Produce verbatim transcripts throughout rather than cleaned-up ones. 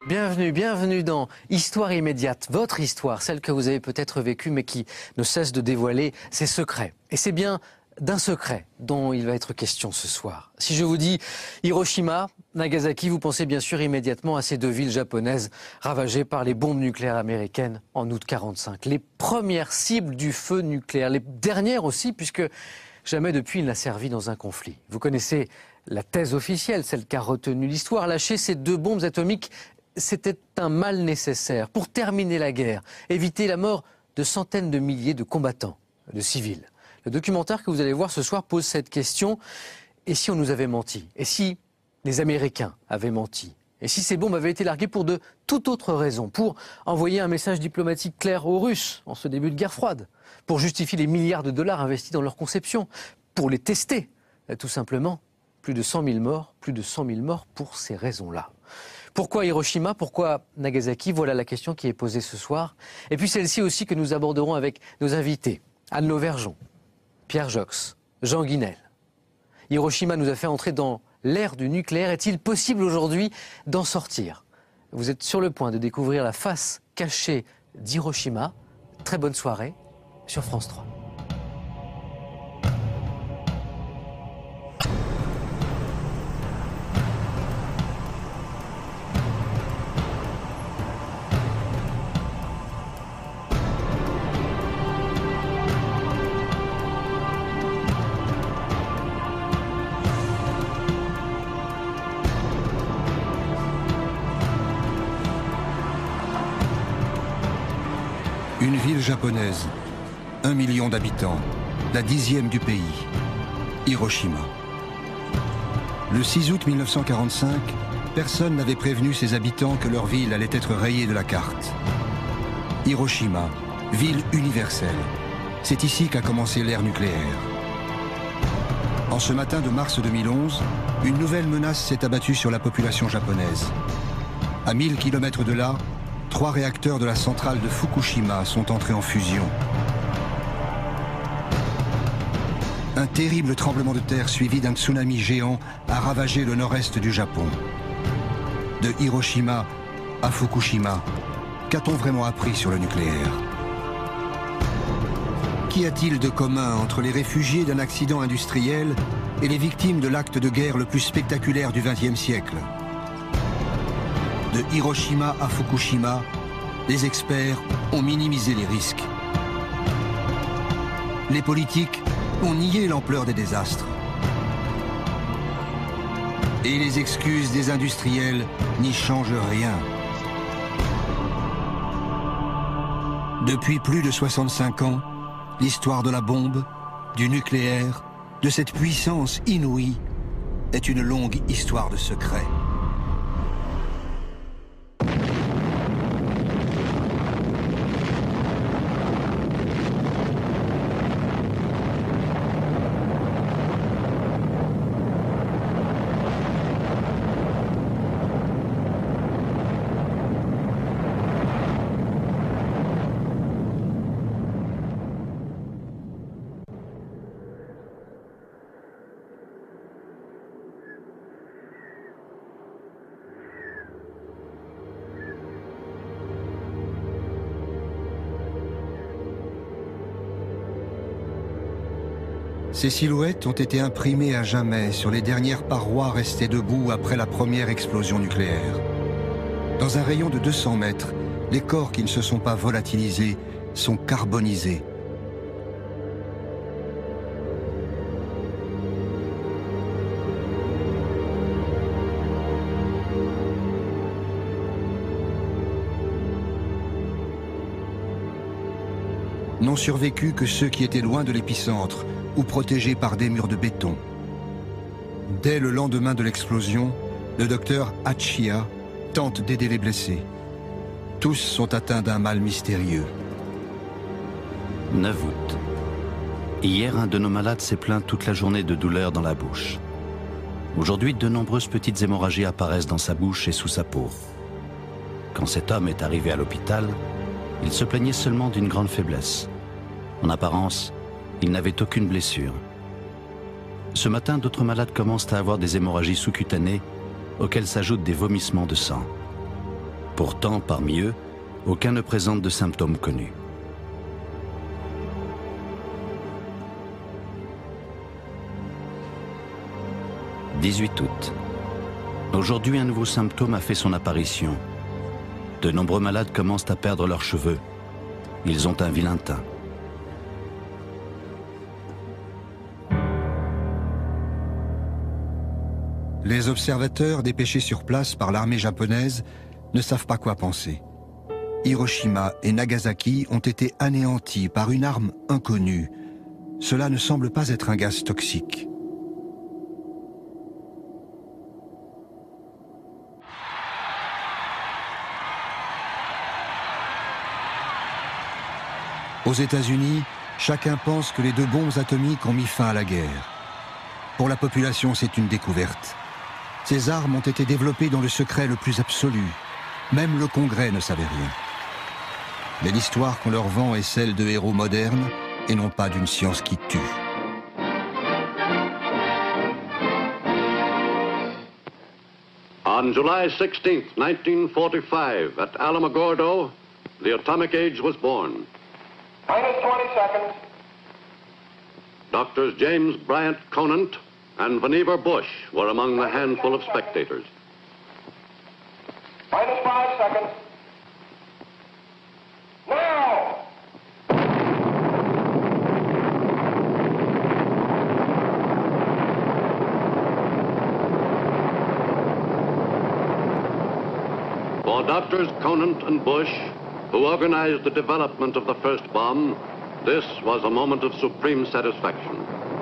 Bienvenue, bienvenue dans Histoire immédiate, votre histoire, celle que vous avez peut-être vécue mais qui ne cesse de dévoiler ses secrets. Et c'est bien d'un secret dont il va être question ce soir. Si je vous dis Hiroshima, Nagasaki, vous pensez bien sûr immédiatement à ces deux villes japonaises ravagées par les bombes nucléaires américaines en août quarante-cinq. Les premières cibles du feu nucléaire, les dernières aussi puisque jamais depuis il n'a servi dans un conflit. Vous connaissez la thèse officielle, celle qu'a retenue l'histoire. Lâcher ces deux bombes atomiques, c'était un mal nécessaire pour terminer la guerre, éviter la mort de centaines de milliers de combattants, de civils. Le documentaire que vous allez voir ce soir pose cette question. Et si on nous avait menti? Et si les Américains avaient menti? Et si ces bombes avaient été larguées pour de toute autre raison? Pour envoyer un message diplomatique clair aux Russes en ce début de guerre froide? Pour justifier les milliards de dollars investis dans leur conception? Pour les tester? Tout simplement, plus de cent mille morts, plus de cent mille morts pour ces raisons-là. Pourquoi Hiroshima? Pourquoi Nagasaki? Voilà la question qui est posée ce soir. Et puis celle-ci aussi que nous aborderons avec nos invités. Anne Lauvergeon, Pierre Jox, Jean Guinel. Hiroshima nous a fait entrer dans l'ère du nucléaire. Est-il possible aujourd'hui d'en sortir? Vous êtes sur le point de découvrir la face cachée d'Hiroshima. Très bonne soirée sur France trois. Une ville japonaise, un million d'habitants, la dixième du pays, Hiroshima. Le six août mille neuf cent quarante-cinq, personne n'avait prévenu ses habitants que leur ville allait être rayée de la carte. Hiroshima, ville universelle. C'est ici qu'a commencé l'ère nucléaire. En ce matin de mars deux mille onze, une nouvelle menace s'est abattue sur la population japonaise. À mille kilomètres de là, trois réacteurs de la centrale de Fukushima sont entrés en fusion. Un terrible tremblement de terre suivi d'un tsunami géant a ravagé le nord-est du Japon. De Hiroshima à Fukushima, qu'a-t-on vraiment appris sur le nucléaire? Qu'y a-t-il de commun entre les réfugiés d'un accident industriel et les victimes de l'acte de guerre le plus spectaculaire du vingtième siècle? De Hiroshima à Fukushima, les experts ont minimisé les risques. Les politiques ont nié l'ampleur des désastres. Et les excuses des industriels n'y changent rien. Depuis plus de soixante-cinq ans, l'histoire de la bombe, du nucléaire, de cette puissance inouïe, est une longue histoire de secrets. Ces silhouettes ont été imprimées à jamais sur les dernières parois restées debout après la première explosion nucléaire. Dans un rayon de deux cents mètres, les corps qui ne se sont pas volatilisés sont carbonisés. N'ont survécu que ceux qui étaient loin de l'épicentre ou protégés par des murs de béton. Dès le lendemain de l'explosion, le docteur Hachiya tente d'aider les blessés. Tous sont atteints d'un mal mystérieux. neuf août. Hier, un de nos malades s'est plaint toute la journée de douleurs dans la bouche. Aujourd'hui, de nombreuses petites hémorragies apparaissent dans sa bouche et sous sa peau. Quand cet homme est arrivé à l'hôpital, il se plaignait seulement d'une grande faiblesse. En apparence, il n'avait aucune blessure. Ce matin, d'autres malades commencent à avoir des hémorragies sous-cutanées auxquelles s'ajoutent des vomissements de sang. Pourtant, parmi eux, aucun ne présente de symptômes connus. dix-huit août. Aujourd'hui, un nouveau symptôme a fait son apparition. De nombreux malades commencent à perdre leurs cheveux. Ils ont un vilain teint. Les observateurs dépêchés sur place par l'armée japonaise ne savent pas quoi penser. Hiroshima et Nagasaki ont été anéantis par une arme inconnue. Cela ne semble pas être un gaz toxique. Aux États-Unis, chacun pense que les deux bombes atomiques ont mis fin à la guerre. Pour la population, c'est une découverte. Ces armes ont été développées dans le secret le plus absolu. Même le Congrès ne savait rien. Mais l'histoire qu'on leur vend est celle de héros modernes et non pas d'une science qui tue. On July sixteenth, nineteen forty-five, at Alamogordo, the atomic age was born. Minus twenty seconds. Doctors James Bryant Conant and Vannevar Bush were among the handful of spectators. Minus five seconds. Now! For Doctors Conant and Bush, who organized the development of the first bomb, this was a moment of supreme satisfaction.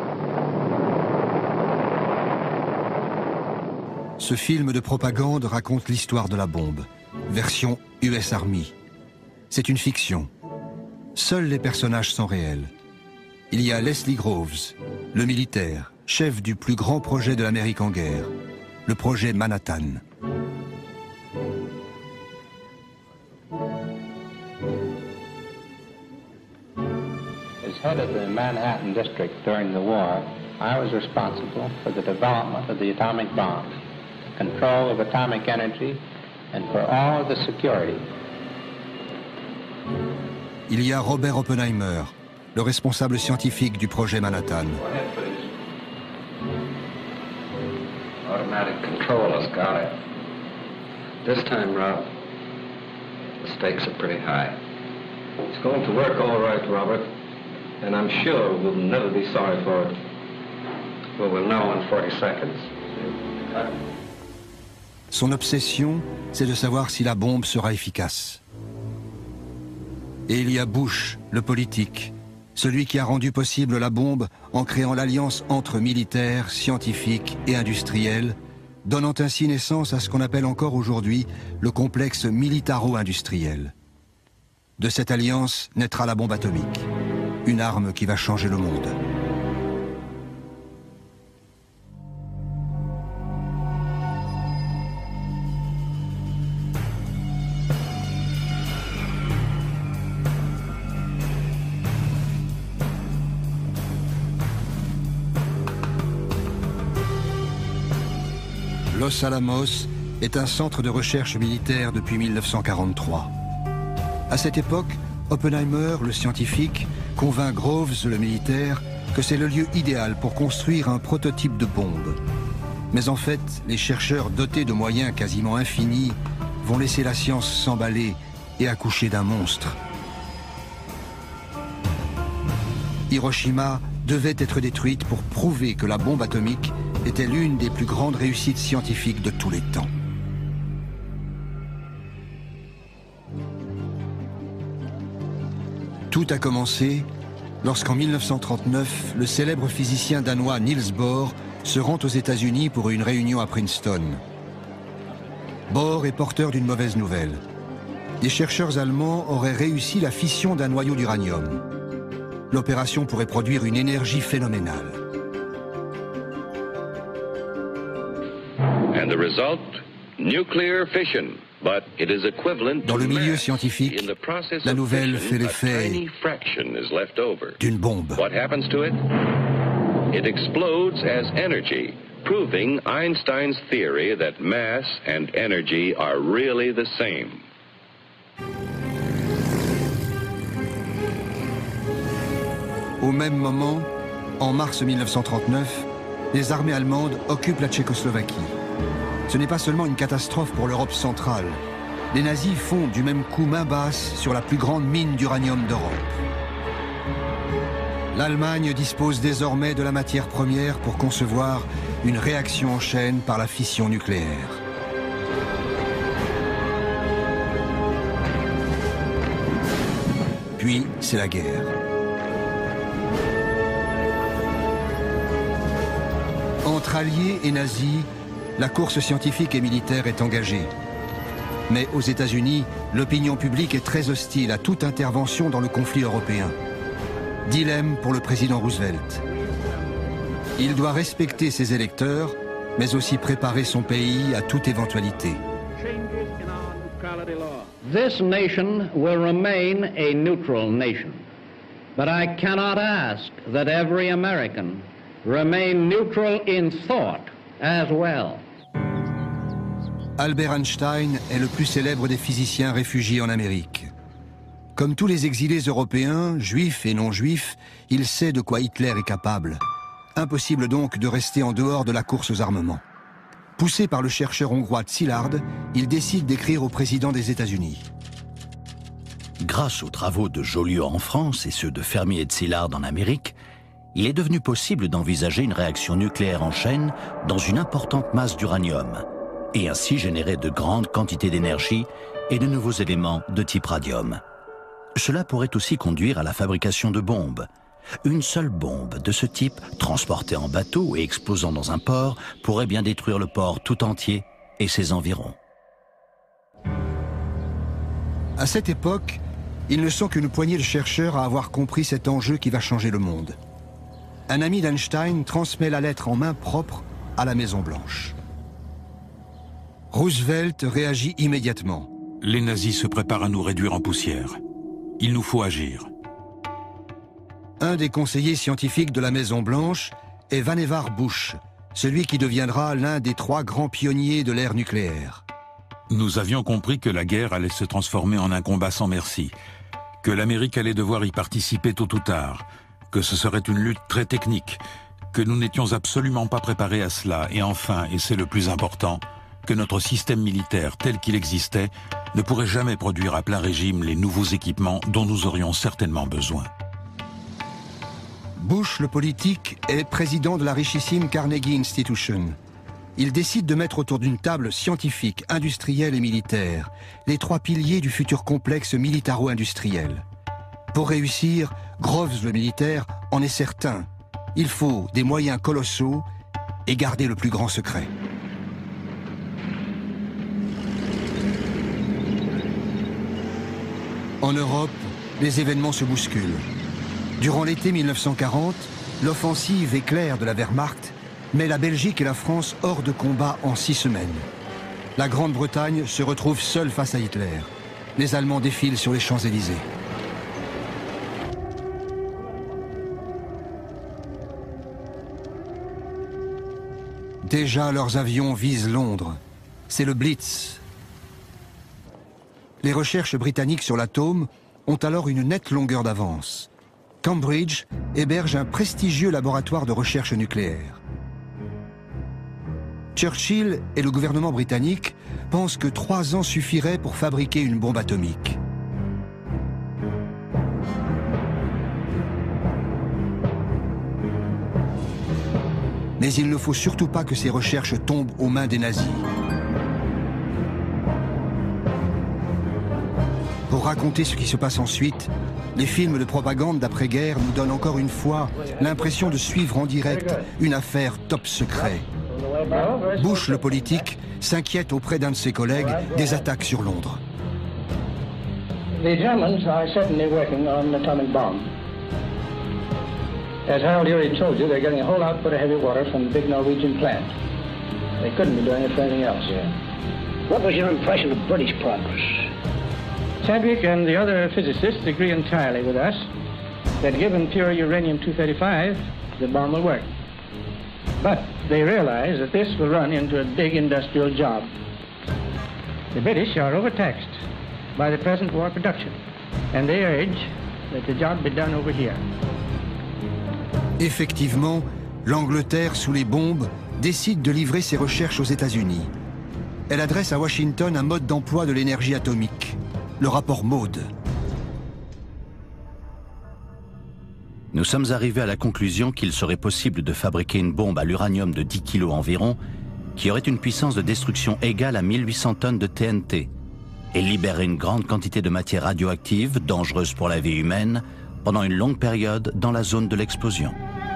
Ce film de propagande raconte l'histoire de la bombe, version U S Army. C'est une fiction. Seuls les personnages sont réels. Il y a Leslie Groves, le militaire, chef du plus grand projet de l'Amérique en guerre, le projet Manhattan. As head of the Manhattan District during the war, I was responsible for the development of the atomic bomb, control of atomic energy, and for all the security. Il y a Robert Oppenheimer, le responsable scientifique du projet Manhattan. Automatic control has got it. This time, Rob, the stakes are pretty high. It's going to work all right, Robert, and I'm sure we'll never be sorry for it. Well, we'll know in forty seconds. Son obsession, c'est de savoir si la bombe sera efficace. Et il y a Bush, le politique, celui qui a rendu possible la bombe en créant l'alliance entre militaires, scientifiques et industriels, donnant ainsi naissance à ce qu'on appelle encore aujourd'hui le complexe militaro-industriel. De cette alliance naîtra la bombe atomique, une arme qui va changer le monde. Los Alamos est un centre de recherche militaire depuis mille neuf cent quarante-trois. À cette époque, Oppenheimer, le scientifique, convainc Groves, le militaire, que c'est le lieu idéal pour construire un prototype de bombe. Mais en fait, les chercheurs dotés de moyens quasiment infinis vont laisser la science s'emballer et accoucher d'un monstre. Hiroshima devait être détruite pour prouver que la bombe atomique était l'une des plus grandes réussites scientifiques de tous les temps. Tout a commencé lorsqu'en mille neuf cent trente-neuf, le célèbre physicien danois Niels Bohr se rend aux États-Unis pour une réunion à Princeton. Bohr est porteur d'une mauvaise nouvelle. Des chercheurs allemands auraient réussi la fission d'un noyau d'uranium. L'opération pourrait produire une énergie phénoménale. And the result, nuclear fission. But it is equivalent Dans le milieu scientifique, la nouvelle fait l'effet d'une bombe. What happens to it? It explodes as energy, proving Einstein's theory that mass and energy are really the same. Au même moment, en mars mille neuf cent trente-neuf, les armées allemandes occupent la Tchécoslovaquie. Ce n'est pas seulement une catastrophe pour l'Europe centrale. Les nazis font du même coup main basse sur la plus grande mine d'uranium d'Europe. L'Allemagne dispose désormais de la matière première pour concevoir une réaction en chaîne par la fission nucléaire. Puis, c'est la guerre. Entre alliés et nazis, la course scientifique et militaire est engagée. Mais aux États-Unis, l'opinion publique est très hostile à toute intervention dans le conflit européen. Dilemme pour le président Roosevelt. Il doit respecter ses électeurs, mais aussi préparer son pays à toute éventualité. This nation will remain a neutral nation, but I cannot ask that every American remain neutral in thought as well. Albert Einstein est le plus célèbre des physiciens réfugiés en Amérique. Comme tous les exilés européens, juifs et non-juifs, il sait de quoi Hitler est capable. Impossible donc de rester en dehors de la course aux armements. Poussé par le chercheur hongrois Szilard, il décide d'écrire au président des États-Unis. Grâce aux travaux de Joliot en France et ceux de Fermi et de Szilard en Amérique, il est devenu possible d'envisager une réaction nucléaire en chaîne dans une importante masse d'uranium, et ainsi générer de grandes quantités d'énergie et de nouveaux éléments de type radium. Cela pourrait aussi conduire à la fabrication de bombes. Une seule bombe de ce type, transportée en bateau et explosant dans un port, pourrait bien détruire le port tout entier et ses environs. À cette époque, ils ne sont qu'une poignée de chercheurs à avoir compris cet enjeu qui va changer le monde. Un ami d'Einstein transmet la lettre en main propre à la Maison-Blanche. Roosevelt réagit immédiatement. Les nazis se préparent à nous réduire en poussière. Il nous faut agir. Un des conseillers scientifiques de la Maison-Blanche est Vannevar Bush, celui qui deviendra l'un des trois grands pionniers de l'ère nucléaire. Nous avions compris que la guerre allait se transformer en un combat sans merci, que l'Amérique allait devoir y participer tôt ou tard, que ce serait une lutte très technique, que nous n'étions absolument pas préparés à cela, et enfin, et c'est le plus important, que notre système militaire tel qu'il existait ne pourrait jamais produire à plein régime les nouveaux équipements dont nous aurions certainement besoin. Bush, le politique, est président de la richissime Carnegie Institution. Il décide de mettre autour d'une table scientifique, industrielle et militaire les trois piliers du futur complexe militaro-industriel. Pour réussir, Groves le militaire en est certain. Il faut des moyens colossaux et garder le plus grand secret. En Europe, les événements se bousculent. Durant l'été mille neuf cent quarante, l'offensive éclair de la Wehrmacht met la Belgique et la France hors de combat en six semaines. La Grande-Bretagne se retrouve seule face à Hitler. Les Allemands défilent sur les Champs-Élysées. Déjà, leurs avions visent Londres. C'est le Blitz. Les recherches britanniques sur l'atome ont alors une nette longueur d'avance. Cambridge héberge un prestigieux laboratoire de recherche nucléaire. Churchill et le gouvernement britannique pensent que trois ans suffiraient pour fabriquer une bombe atomique. Mais il ne faut surtout pas que ces recherches tombent aux mains des nazis. Pour raconter ce qui se passe ensuite, les films de propagande d'après-guerre nous donnent encore une fois l'impression de suivre en direct une affaire top secret. Bush, le politique, s'inquiète auprès d'un de ses collègues des attaques sur Londres. The Germans are certainly working on an atomic bomb. As Harold Urey told you, they're getting a whole output of heavy water from the big Norwegian plant. They couldn't be doing it for anything else here. What was your impression of British progress? Chadwick and the other physicists agree entirely with us that given pure uranium two thirty-five, the bomb will work. But they realize that this will run into a big industrial job. The British are overtaxed. by the present war production, and they urge that the job be done over here. Effectivement, l'Angleterre, sous les bombes, décide de livrer ses recherches aux États-Unis. Elle adresse à Washington un mode d'emploi de l'énergie atomique, le rapport Maude. Nous sommes arrivés à la conclusion qu'il serait possible de fabriquer une bombe à l'uranium de dix kilos environ, qui aurait une puissance de destruction égale à mille huit cents tonnes de T N T, et libérer une grande quantité de matière radioactive, dangereuse pour la vie humaine, pendant une longue période dans la zone de l'explosion.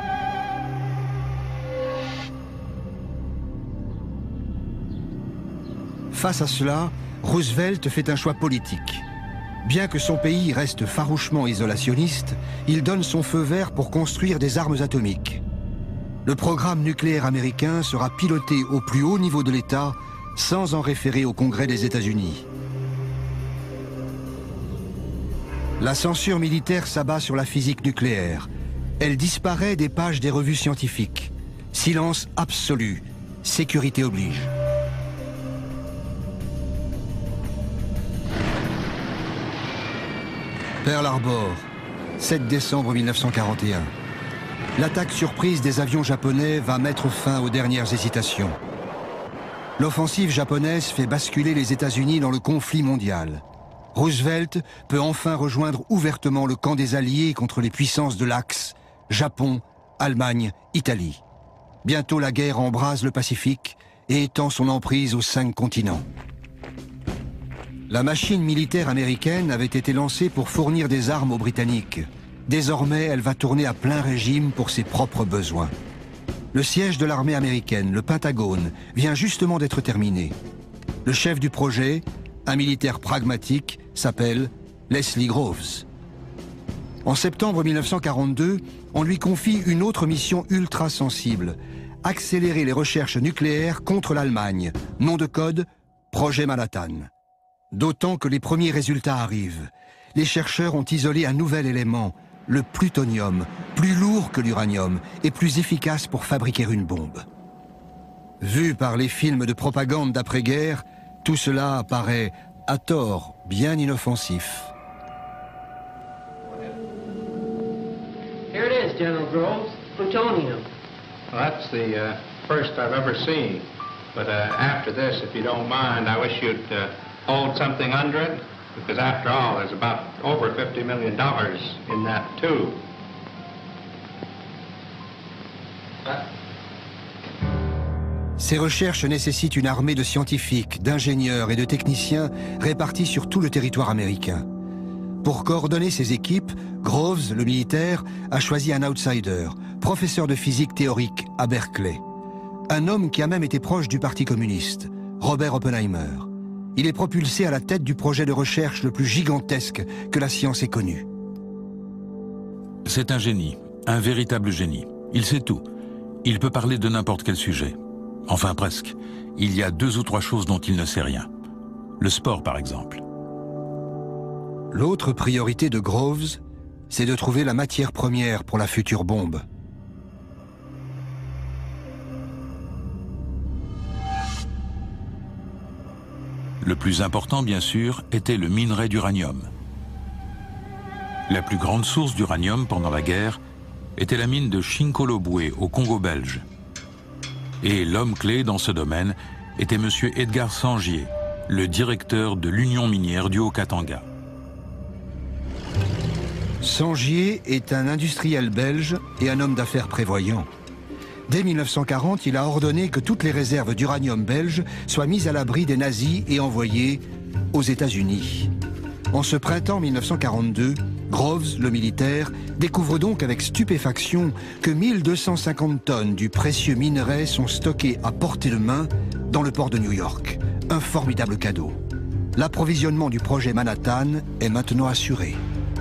Face à cela, Roosevelt fait un choix politique. Bien que son pays reste farouchement isolationniste, il donne son feu vert pour construire des armes atomiques. Le programme nucléaire américain sera piloté au plus haut niveau de l'État, sans en référer au Congrès des États-Unis. La censure militaire s'abat sur la physique nucléaire. Elle disparaît des pages des revues scientifiques. Silence absolu, sécurité oblige. Pearl Harbor, sept décembre mille neuf cent quarante et un. L'attaque surprise des avions japonais va mettre fin aux dernières hésitations. L'offensive japonaise fait basculer les États-Unis dans le conflit mondial. Roosevelt peut enfin rejoindre ouvertement le camp des Alliés contre les puissances de l'Axe, Japon, Allemagne, Italie. Bientôt la guerre embrase le Pacifique et étend son emprise aux cinq continents. La machine militaire américaine avait été lancée pour fournir des armes aux Britanniques. Désormais, elle va tourner à plein régime pour ses propres besoins. Le siège de l'armée américaine, le Pentagone, vient justement d'être terminé. Le chef du projet, un militaire pragmatique, s'appelle Leslie Groves. En septembre mille neuf cent quarante-deux, on lui confie une autre mission ultra sensible, accélérer les recherches nucléaires contre l'Allemagne, nom de code, Projet Manhattan. D'autant que les premiers résultats arrivent. Les chercheurs ont isolé un nouvel élément, le plutonium, plus lourd que l'uranium et plus efficace pour fabriquer une bombe. Vu par les films de propagande d'après-guerre, tout cela apparaît, à tort, bien inoffensif. Here it is, General Groves, plutonium. Well, that's the uh, first I've ever seen. But uh, after this, if you don't mind, I wish you'd uh, hold something under it, because after all, there's about over fifty million dollars in that, too. Ces recherches nécessitent une armée de scientifiques, d'ingénieurs et de techniciens répartis sur tout le territoire américain. Pour coordonner ces équipes, Groves, le militaire, a choisi un outsider, professeur de physique théorique à Berkeley. Un homme qui a même été proche du Parti communiste, Robert Oppenheimer. Il est propulsé à la tête du projet de recherche le plus gigantesque que la science ait connu. C'est un génie, un véritable génie. Il sait tout. Il peut parler de n'importe quel sujet. Enfin presque. Il y a deux ou trois choses dont il ne sait rien. Le sport, par exemple. L'autre priorité de Groves, c'est de trouver la matière première pour la future bombe. Le plus important, bien sûr, était le minerai d'uranium. La plus grande source d'uranium pendant la guerre était la mine de Chinkolobwe au Congo belge. Et l'homme clé dans ce domaine était M. Edgar Sangier, le directeur de l'Union minière du Haut-Katanga. Sangier est un industriel belge et un homme d'affaires prévoyant. Dès mille neuf cent quarante, il a ordonné que toutes les réserves d'uranium belge soient mises à l'abri des nazis et envoyées aux États-Unis. En ce printemps mille neuf cent quarante-deux, Groves, le militaire, découvre donc avec stupéfaction que mille deux cent cinquante tonnes du précieux minerai sont stockées à portée de main dans le port de New York. Un formidable cadeau. L'approvisionnement du projet Manhattan est maintenant assuré.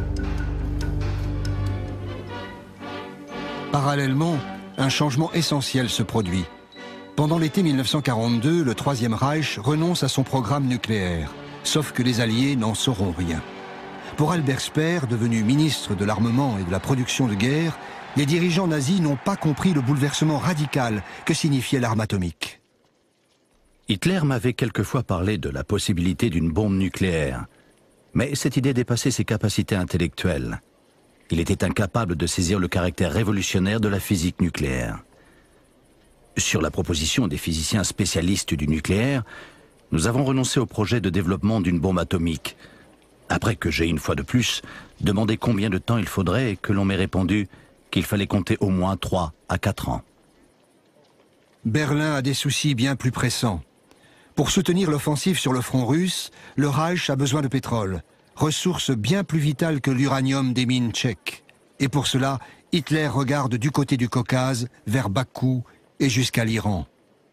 Parallèlement, un changement essentiel se produit. Pendant l'été mille neuf cent quarante-deux, le Troisième Reich renonce à son programme nucléaire, sauf que les Alliés n'en sauront rien. Pour Albert Speer, devenu ministre de l'Armement et de la Production de guerre, les dirigeants nazis n'ont pas compris le bouleversement radical que signifiait l'arme atomique. Hitler m'avait quelquefois parlé de la possibilité d'une bombe nucléaire, Mais cette idée dépassait ses capacités intellectuelles. Il était incapable de saisir le caractère révolutionnaire de la physique nucléaire. Sur la proposition des physiciens spécialistes du nucléaire, nous avons renoncé au projet de développement d'une bombe atomique, après que j'ai, une fois de plus, demandé combien de temps il faudrait et que l'on m'ait répondu qu'il fallait compter au moins trois à quatre ans. Berlin a des soucis bien plus pressants. Pour soutenir l'offensive sur le front russe, le Reich a besoin de pétrole, ressource bien plus vitale que l'uranium des mines tchèques. Et pour cela, Hitler regarde du côté du Caucase, vers Bakou et jusqu'à l'Iran.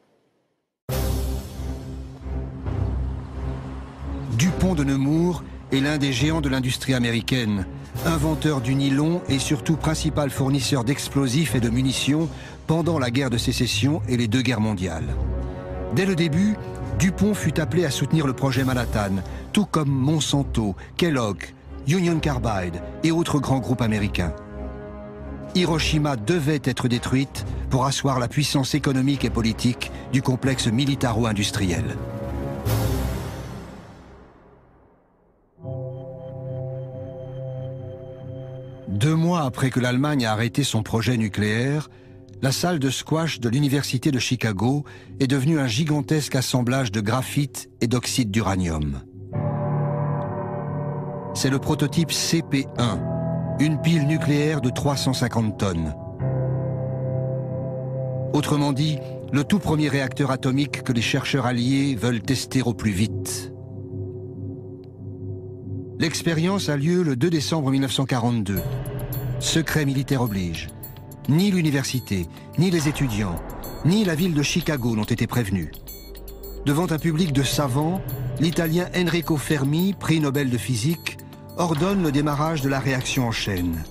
Dupont de Nemours est l'un des géants de l'industrie américaine, inventeur du nylon et surtout principal fournisseur d'explosifs et de munitions pendant la guerre de sécession et les deux guerres mondiales. Dès le début, Dupont fut appelé à soutenir le projet Manhattan, tout comme Monsanto, Kellogg, Union Carbide et autres grands groupes américains. Hiroshima devait être détruite pour asseoir la puissance économique et politique du complexe militaro-industriel. Deux mois après que l'Allemagne a arrêté son projet nucléaire, la salle de squash de l'Université de Chicago est devenue un gigantesque assemblage de graphite et d'oxyde d'uranium. C'est le prototype C P un, une pile nucléaire de trois cent cinquante tonnes. Autrement dit, le tout premier réacteur atomique que les chercheurs alliés veulent tester au plus vite. L'expérience a lieu le deux décembre mille neuf cent quarante-deux. Secret militaire oblige. Ni l'université, ni les étudiants, ni la ville de Chicago n'ont été prévenus. Devant un public de savants, l'Italien Enrico Fermi, prix Nobel de physique, ordonne le démarrage de la réaction en chaîne.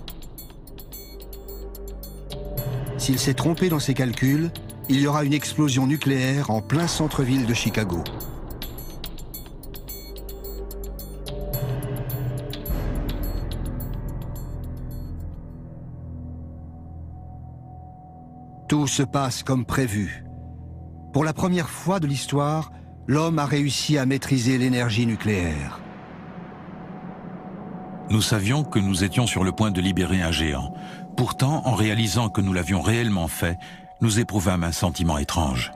S'il s'est trompé dans ses calculs, il y aura une explosion nucléaire en plein centre-ville de Chicago. Tout se passe comme prévu. Pour la première fois de l'histoire, l'homme a réussi à maîtriser l'énergie nucléaire. Nous savions que nous étions sur le point de libérer un géant. Pourtant, en réalisant que nous l'avions réellement fait, nous éprouvâmes un sentiment étrange.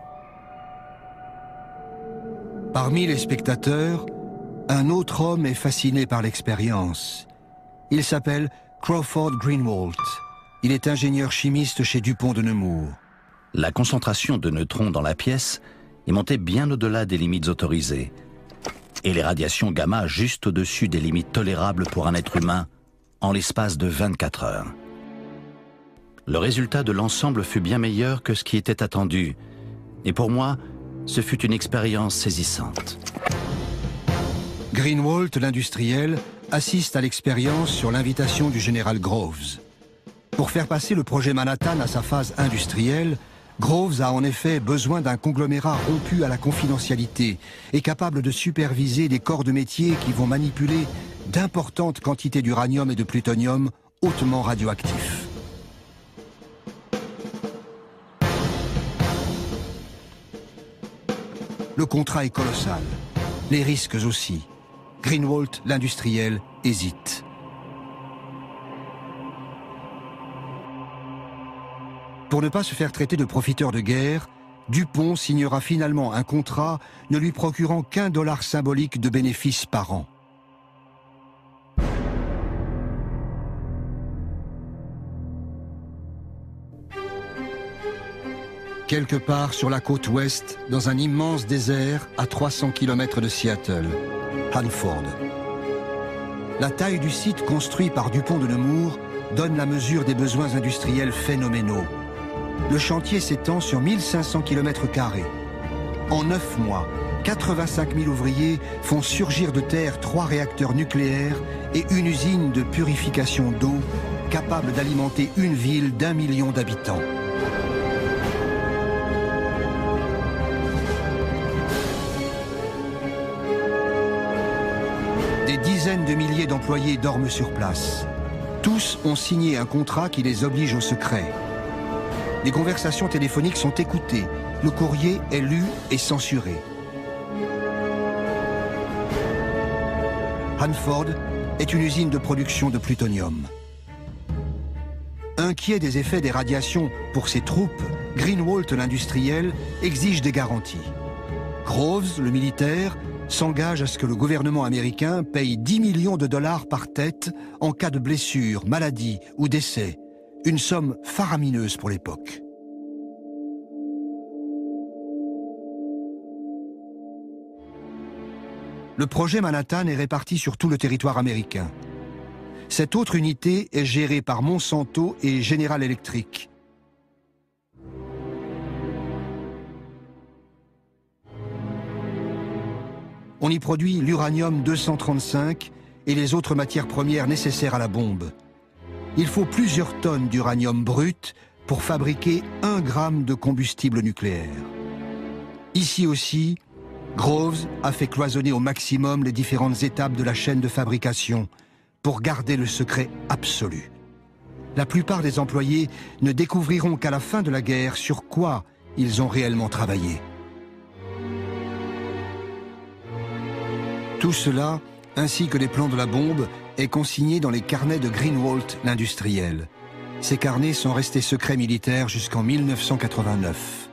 Parmi les spectateurs, un autre homme est fasciné par l'expérience. Il s'appelle Crawford Greenwald. Il est ingénieur chimiste chez Dupont de Nemours. La concentration de neutrons dans la pièce est montée bien au-delà des limites autorisées, et les radiations gamma juste au-dessus des limites tolérables pour un être humain en l'espace de vingt-quatre heures. Le résultat de l'ensemble fut bien meilleur que ce qui était attendu, et pour moi, ce fut une expérience saisissante. Greenwald, l'industriel, assiste à l'expérience sur l'invitation du général Groves. Pour faire passer le projet Manhattan à sa phase industrielle, Groves a en effet besoin d'un conglomérat rompu à la confidentialité et capable de superviser des corps de métier qui vont manipuler d'importantes quantités d'uranium et de plutonium hautement radioactifs. Le contrat est colossal, les risques aussi. Greenwald, l'industriel, hésite. Pour ne pas se faire traiter de profiteur de guerre, Dupont signera finalement un contrat ne lui procurant qu'un dollar symbolique de bénéfices par an. Quelque part sur la côte ouest, dans un immense désert à trois cents kilomètres de Seattle, Hanford. La taille du site construit par Dupont de Nemours donne la mesure des besoins industriels phénoménaux. Le chantier s'étend sur mille cinq cents kilomètres carrés. En neuf mois, quatre-vingt-cinq mille ouvriers font surgir de terre trois réacteurs nucléaires et une usine de purification d'eau capable d'alimenter une ville d'un million d'habitants. Des dizaines de milliers d'employés dorment sur place. Tous ont signé un contrat qui les oblige au secret. Les conversations téléphoniques sont écoutées, le courrier est lu et censuré. Hanford, est une usine de production de plutonium. Inquiet des effets des radiations pour ses troupes, Greenwalt, l'industriel, exige des garanties. Groves, le militaire, s'engage à ce que le gouvernement américain paye dix millions de dollars par tête en cas de blessure, maladie ou décès, une somme faramineuse pour l'époque. Le projet Manhattan est réparti sur tout le territoire américain. Cette autre unité est gérée par Monsanto et General Electric. On y produit l'uranium deux cent trente-cinq et les autres matières premières nécessaires à la bombe. Il faut plusieurs tonnes d'uranium brut pour fabriquer un gramme de combustible nucléaire. Ici aussi, Groves a fait cloisonner au maximum les différentes étapes de la chaîne de fabrication pour garder le secret absolu. La plupart des employés ne découvriront qu'à la fin de la guerre sur quoi ils ont réellement travaillé. Tout cela, ainsi que les plans de la bombe, est consigné dans les carnets de Greenwalt, l'industriel. Ces carnets sont restés secrets militaires jusqu'en mille neuf cent quatre-vingt-neuf.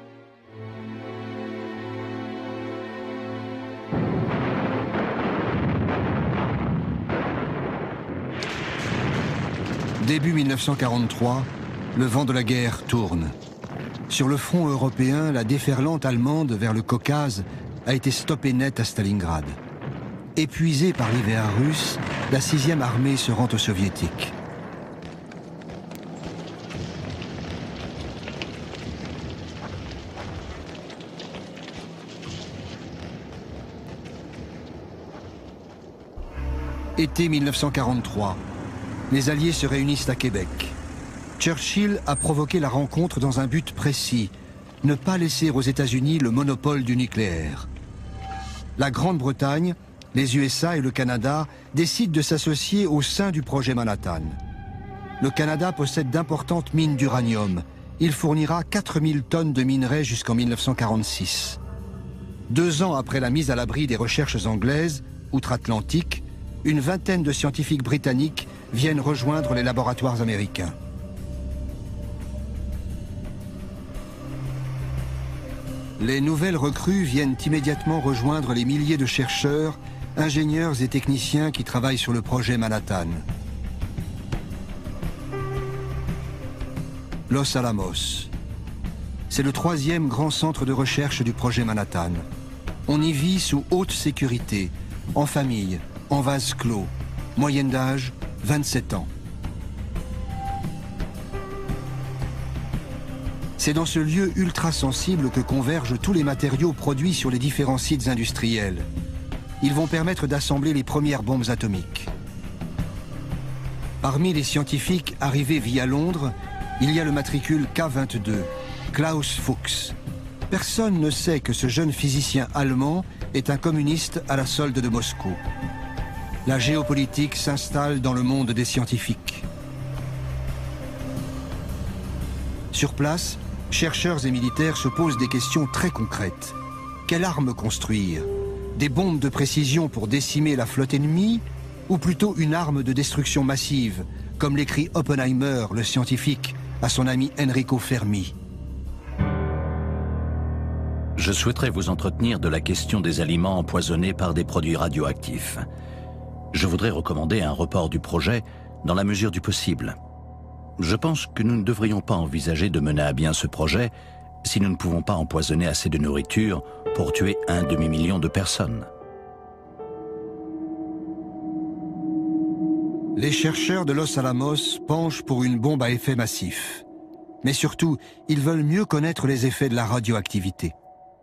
Début mille neuf cent quarante-trois, le vent de la guerre tourne. Sur le front européen, la déferlante allemande vers le Caucase a été stoppée net à Stalingrad. Épuisée par l'hiver russe, la sixième armée se rend aux soviétiques. Été mille neuf cent quarante-trois, les Alliés se réunissent à Québec. Churchill a provoqué la rencontre dans un but précis, ne pas laisser aux États-Unis le monopole du nucléaire. La Grande-Bretagne, les U S A et le Canada décident de s'associer au sein du projet Manhattan. Le Canada possède d'importantes mines d'uranium. Il fournira quatre mille tonnes de minerais jusqu'en mille neuf cent quarante-six. Deux ans après la mise à l'abri des recherches anglaises, outre-Atlantique, une vingtaine de scientifiques britanniques viennent rejoindre les laboratoires américains. Les nouvelles recrues viennent immédiatement rejoindre les milliers de chercheurs, ingénieurs et techniciens qui travaillent sur le projet Manhattan. Los Alamos. C'est le troisième grand centre de recherche du projet Manhattan. On y vit sous haute sécurité, en famille, en vase clos. Moyenne d'âge, vingt-sept ans. C'est dans ce lieu ultra sensible que convergent tous les matériaux produits sur les différents sites industriels. Ils vont permettre d'assembler les premières bombes atomiques. Parmi les scientifiques arrivés via Londres, il y a le matricule K vingt-deux, Klaus Fuchs. Personne ne sait que ce jeune physicien allemand est un communiste à la solde de Moscou. La géopolitique s'installe dans le monde des scientifiques. Sur place, chercheurs et militaires se posent des questions très concrètes. Quelle arme construire ? Des bombes de précision pour décimer la flotte ennemie, ou plutôt une arme de destruction massive, comme l'écrit Oppenheimer, le scientifique, à son ami Enrico Fermi. Je souhaiterais vous entretenir de la question des aliments empoisonnés par des produits radioactifs. Je voudrais recommander un report du projet dans la mesure du possible. Je pense que nous ne devrions pas envisager de mener à bien ce projet si nous ne pouvons pas empoisonner assez de nourriture pour tuer un demi-million de personnes. Les chercheurs de Los Alamos penchent pour une bombe à effet massif. Mais surtout, ils veulent mieux connaître les effets de la radioactivité.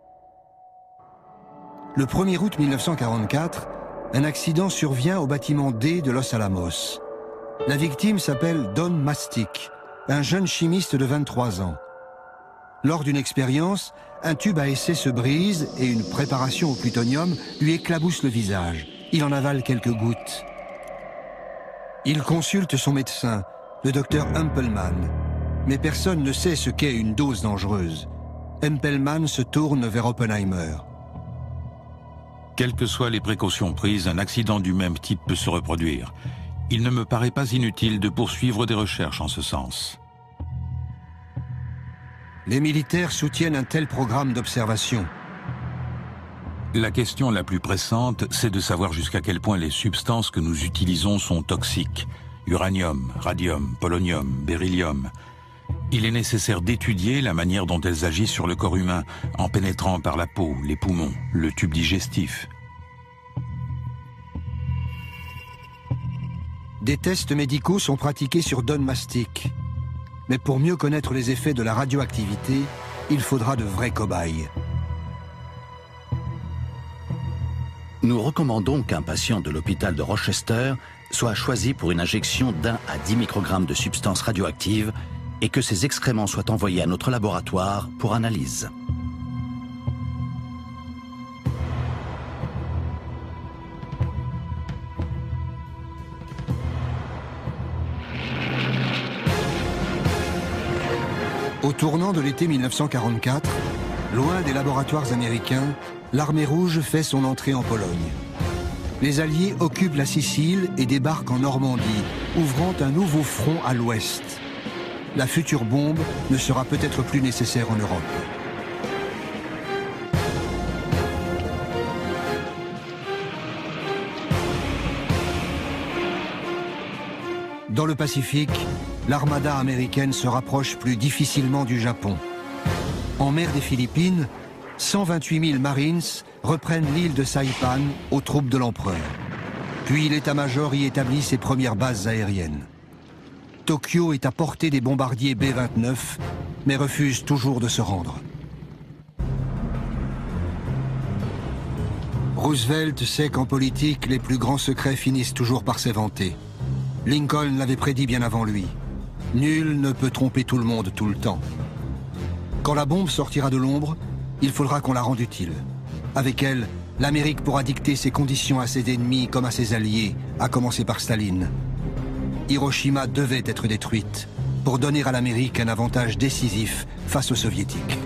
Le premier août mille neuf cent quarante-quatre, un accident survient au bâtiment D de Los Alamos. La victime s'appelle Don Mastic, un jeune chimiste de vingt-trois ans. Lors d'une expérience, un tube à essai se brise et une préparation au plutonium lui éclabousse le visage. Il en avale quelques gouttes. Il consulte son médecin, le docteur Hempelmann. Mais personne ne sait ce qu'est une dose dangereuse. Hempelmann se tourne vers Oppenheimer. Quelles que soient les précautions prises, un accident du même type peut se reproduire. Il ne me paraît pas inutile de poursuivre des recherches en ce sens. Les militaires soutiennent un tel programme d'observation. La question la plus pressante, c'est de savoir jusqu'à quel point les substances que nous utilisons sont toxiques. Uranium, radium, polonium, beryllium. Il est nécessaire d'étudier la manière dont elles agissent sur le corps humain, en pénétrant par la peau, les poumons, le tube digestif. Des tests médicaux sont pratiqués sur Don Mastic. Mais pour mieux connaître les effets de la radioactivité, il faudra de vrais cobayes. Nous recommandons qu'un patient de l'hôpital de Rochester soit choisi pour une injection d'un à dix microgrammes de substances radioactives et que ses excréments soient envoyés à notre laboratoire pour analyse. Au tournant de l'été mille neuf cent quarante-quatre, loin des laboratoires américains, l'armée rouge fait son entrée en Pologne. Les Alliés occupent la Sicile et débarquent en Normandie, ouvrant un nouveau front à l'ouest. La future bombe ne sera peut-être plus nécessaire en Europe. Dans le Pacifique, l'armada américaine se rapproche plus difficilement du Japon. En mer des Philippines, cent vingt-huit mille Marines reprennent l'île de Saipan aux troupes de l'empereur. Puis l'état-major y établit ses premières bases aériennes. Tokyo est à portée des bombardiers B vingt-neuf, mais refuse toujours de se rendre. Roosevelt sait qu'en politique, les plus grands secrets finissent toujours par s'éventer. Lincoln l'avait prédit bien avant lui. Nul ne peut tromper tout le monde tout le temps. Quand la bombe sortira de l'ombre, il faudra qu'on la rende utile. Avec elle, l'Amérique pourra dicter ses conditions à ses ennemis comme à ses alliés, à commencer par Staline. Hiroshima devait être détruite pour donner à l'Amérique un avantage décisif face aux Soviétiques.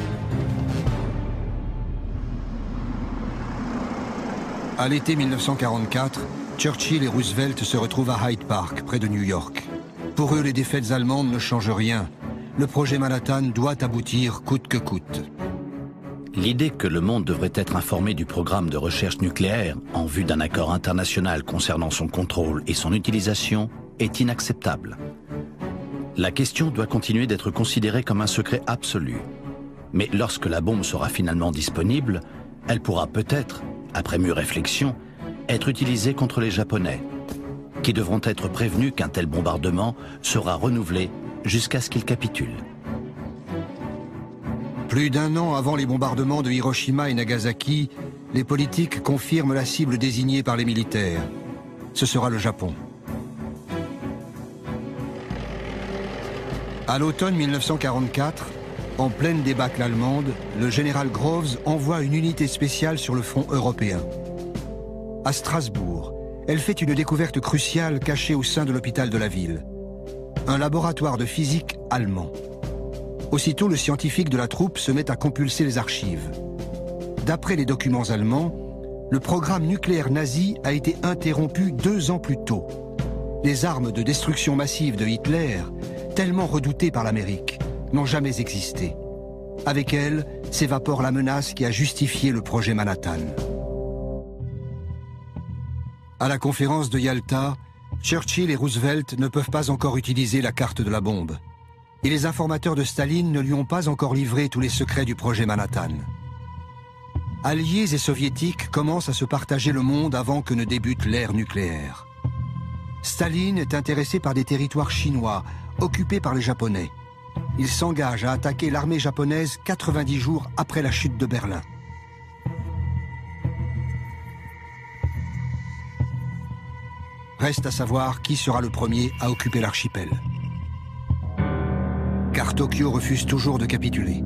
À l'été mille neuf cent quarante-quatre, Churchill et Roosevelt se retrouvent à Hyde Park, près de New York. Pour eux, les défaites allemandes ne changent rien. Le projet Manhattan doit aboutir coûte que coûte. L'idée que le monde devrait être informé du programme de recherche nucléaire en vue d'un accord international concernant son contrôle et son utilisation est inacceptable. La question doit continuer d'être considérée comme un secret absolu. Mais lorsque la bombe sera finalement disponible, elle pourra peut-être, après mûre réflexion, être utilisée contre les Japonais, qui devront être prévenus qu'un tel bombardement sera renouvelé jusqu'à ce qu'ils capitulent. Plus d'un an avant les bombardements de Hiroshima et Nagasaki, les politiques confirment la cible désignée par les militaires. Ce sera le Japon. À l'automne mille neuf cent quarante-quatre, en pleine débâcle allemande, le général Groves envoie une unité spéciale sur le front européen. À Strasbourg, elle fait une découverte cruciale cachée au sein de l'hôpital de la ville. Un laboratoire de physique allemand. Aussitôt, le scientifique de la troupe se met à compulser les archives. D'après les documents allemands, le programme nucléaire nazi a été interrompu deux ans plus tôt. Les armes de destruction massive de Hitler, tellement redoutées par l'Amérique, n'ont jamais existé. Avec elles, s'évapore la menace qui a justifié le projet Manhattan. À la conférence de Yalta, Churchill et Roosevelt ne peuvent pas encore utiliser la carte de la bombe. Et les informateurs de Staline ne lui ont pas encore livré tous les secrets du projet Manhattan. Alliés et soviétiques commencent à se partager le monde avant que ne débute l'ère nucléaire. Staline est intéressé par des territoires chinois, occupés par les Japonais. Il s'engage à attaquer l'armée japonaise quatre-vingt-dix jours après la chute de Berlin. Reste à savoir qui sera le premier à occuper l'archipel. Car Tokyo refuse toujours de capituler.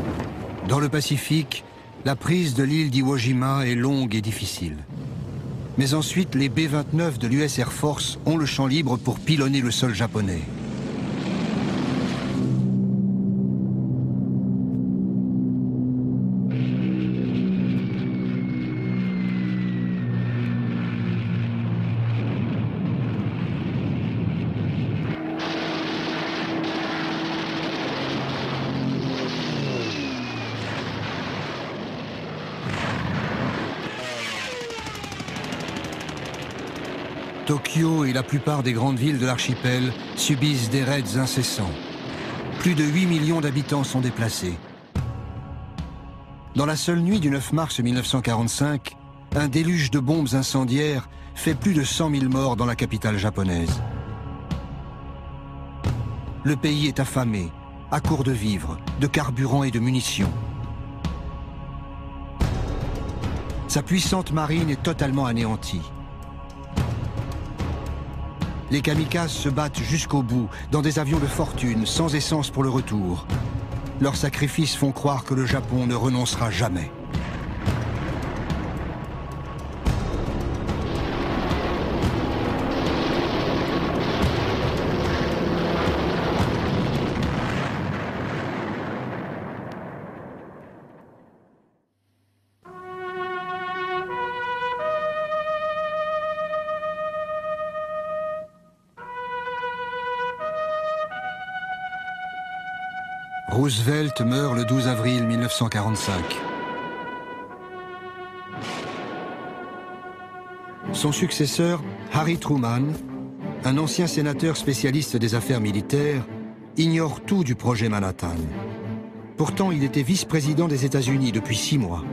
Dans le Pacifique, la prise de l'île d'Iwo Jima est longue et difficile. Mais ensuite, les B vingt-neuf de l'U S Air Force ont le champ libre pour pilonner le sol japonais. Tokyo et la plupart des grandes villes de l'archipel subissent des raids incessants. Plus de huit millions d'habitants sont déplacés. Dans la seule nuit du neuf mars mille neuf cent quarante-cinq, un déluge de bombes incendiaires fait plus de cent mille morts dans la capitale japonaise. Le pays est affamé, à court de vivres, de carburant et de munitions. Sa puissante marine est totalement anéantie. Les kamikazes se battent jusqu'au bout, dans des avions de fortune, sans essence pour le retour. Leurs sacrifices font croire que le Japon ne renoncera jamais. Roosevelt meurt le douze avril mille neuf cent quarante-cinq. Son successeur, Harry Truman, un ancien sénateur spécialiste des affaires militaires, ignore tout du projet Manhattan. Pourtant, il était vice-président des États-Unis depuis six mois.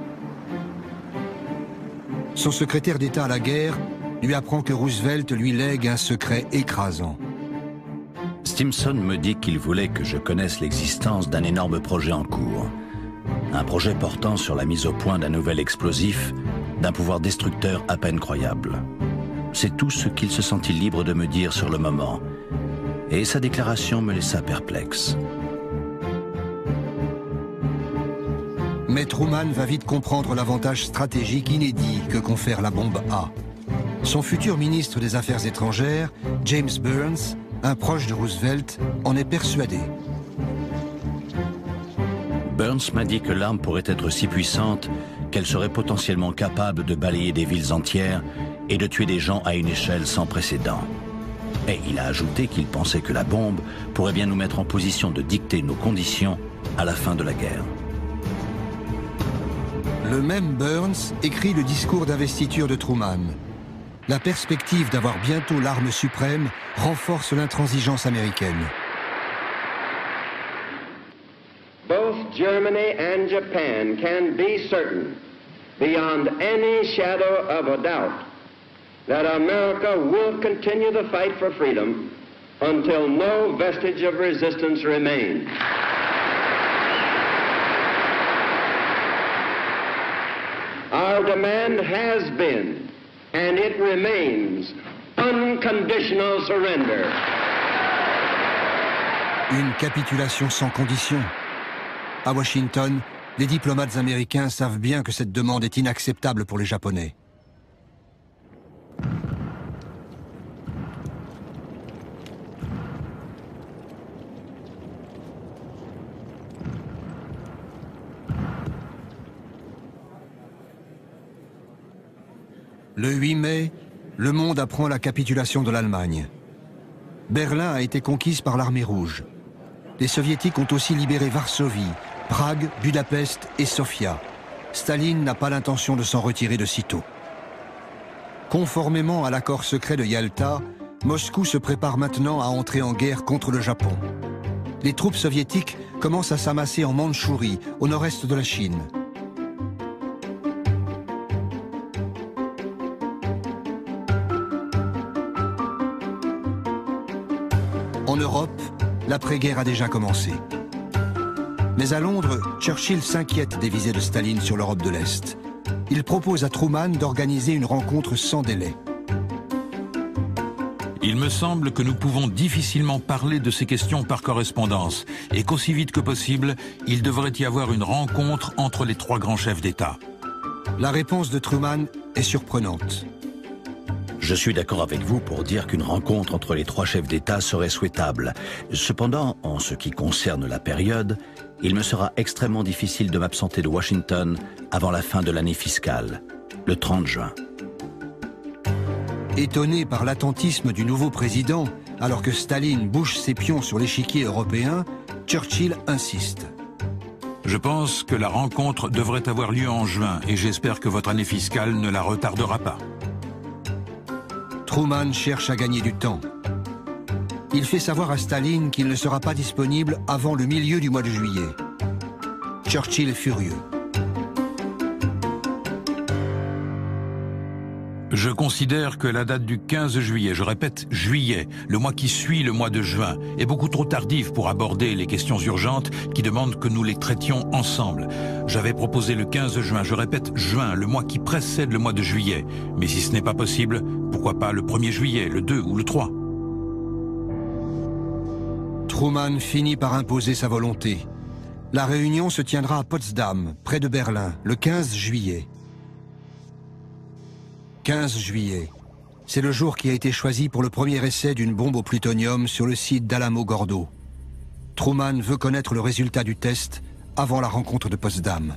Son secrétaire d'État à la guerre lui apprend que Roosevelt lui lègue un secret écrasant. Stimson me dit qu'il voulait que je connaisse l'existence d'un énorme projet en cours. Un projet portant sur la mise au point d'un nouvel explosif, d'un pouvoir destructeur à peine croyable. C'est tout ce qu'il se sentit libre de me dire sur le moment. Et sa déclaration me laissa perplexe. Mais Truman va vite comprendre l'avantage stratégique inédit que confère la bombe A. Son futur ministre des Affaires étrangères, James Burns, un proche de Roosevelt, en est persuadé. Burns m'a dit que l'arme pourrait être si puissante qu'elle serait potentiellement capable de balayer des villes entières et de tuer des gens à une échelle sans précédent. Et il a ajouté qu'il pensait que la bombe pourrait bien nous mettre en position de dicter nos conditions à la fin de la guerre. Le même Burns écrit le discours d'investiture de Truman. La perspective d'avoir bientôt l'arme suprême renforce l'intransigeance américaine. Both Germany and Japan can be certain, beyond any shadow of a doubt, that America will continue the fight for freedom until no vestige of resistance remains. Our demand has been, and it remains, unconditional surrender. Une capitulation sans condition. À Washington, les diplomates américains savent bien que cette demande est inacceptable pour les Japonais. Le huit mai, le monde apprend la capitulation de l'Allemagne. Berlin a été conquise par l'armée rouge. Les soviétiques ont aussi libéré Varsovie, Prague, Budapest et Sofia. Staline n'a pas l'intention de s'en retirer de sitôt. Conformément à l'accord secret de Yalta, Moscou se prépare maintenant à entrer en guerre contre le Japon. Les troupes soviétiques commencent à s'amasser en Mandchourie, au nord-est de la Chine. En Europe, l'après-guerre a déjà commencé. Mais à Londres, Churchill s'inquiète des visées de Staline sur l'Europe de l'Est. Il propose à Truman d'organiser une rencontre sans délai. Il me semble que nous pouvons difficilement parler de ces questions par correspondance et qu'aussi vite que possible, il devrait y avoir une rencontre entre les trois grands chefs d'État. La réponse de Truman est surprenante. Je suis d'accord avec vous pour dire qu'une rencontre entre les trois chefs d'État serait souhaitable. Cependant, en ce qui concerne la période, il me sera extrêmement difficile de m'absenter de Washington avant la fin de l'année fiscale, le trente juin. Étonné par l'attentisme du nouveau président, alors que Staline bouge ses pions sur l'échiquier européen, Churchill insiste. Je pense que la rencontre devrait avoir lieu en juin et j'espère que votre année fiscale ne la retardera pas. Truman cherche à gagner du temps. Il fait savoir à Staline qu'il ne sera pas disponible avant le milieu du mois de juillet. Churchill est furieux. Je considère que la date du quinze juillet, je répète juillet, le mois qui suit le mois de juin, est beaucoup trop tardive pour aborder les questions urgentes qui demandent que nous les traitions ensemble. J'avais proposé le quinze juin, je répète juin, le mois qui précède le mois de juillet. Mais si ce n'est pas possible, pourquoi pas le premier juillet, le deux ou le trois? Truman finit par imposer sa volonté. La réunion se tiendra à Potsdam, près de Berlin, le quinze juillet. quinze juillet. C'est le jour qui a été choisi pour le premier essai d'une bombe au plutonium sur le site d'Alamo-Gordo. Truman veut connaître le résultat du test avant la rencontre de Potsdam.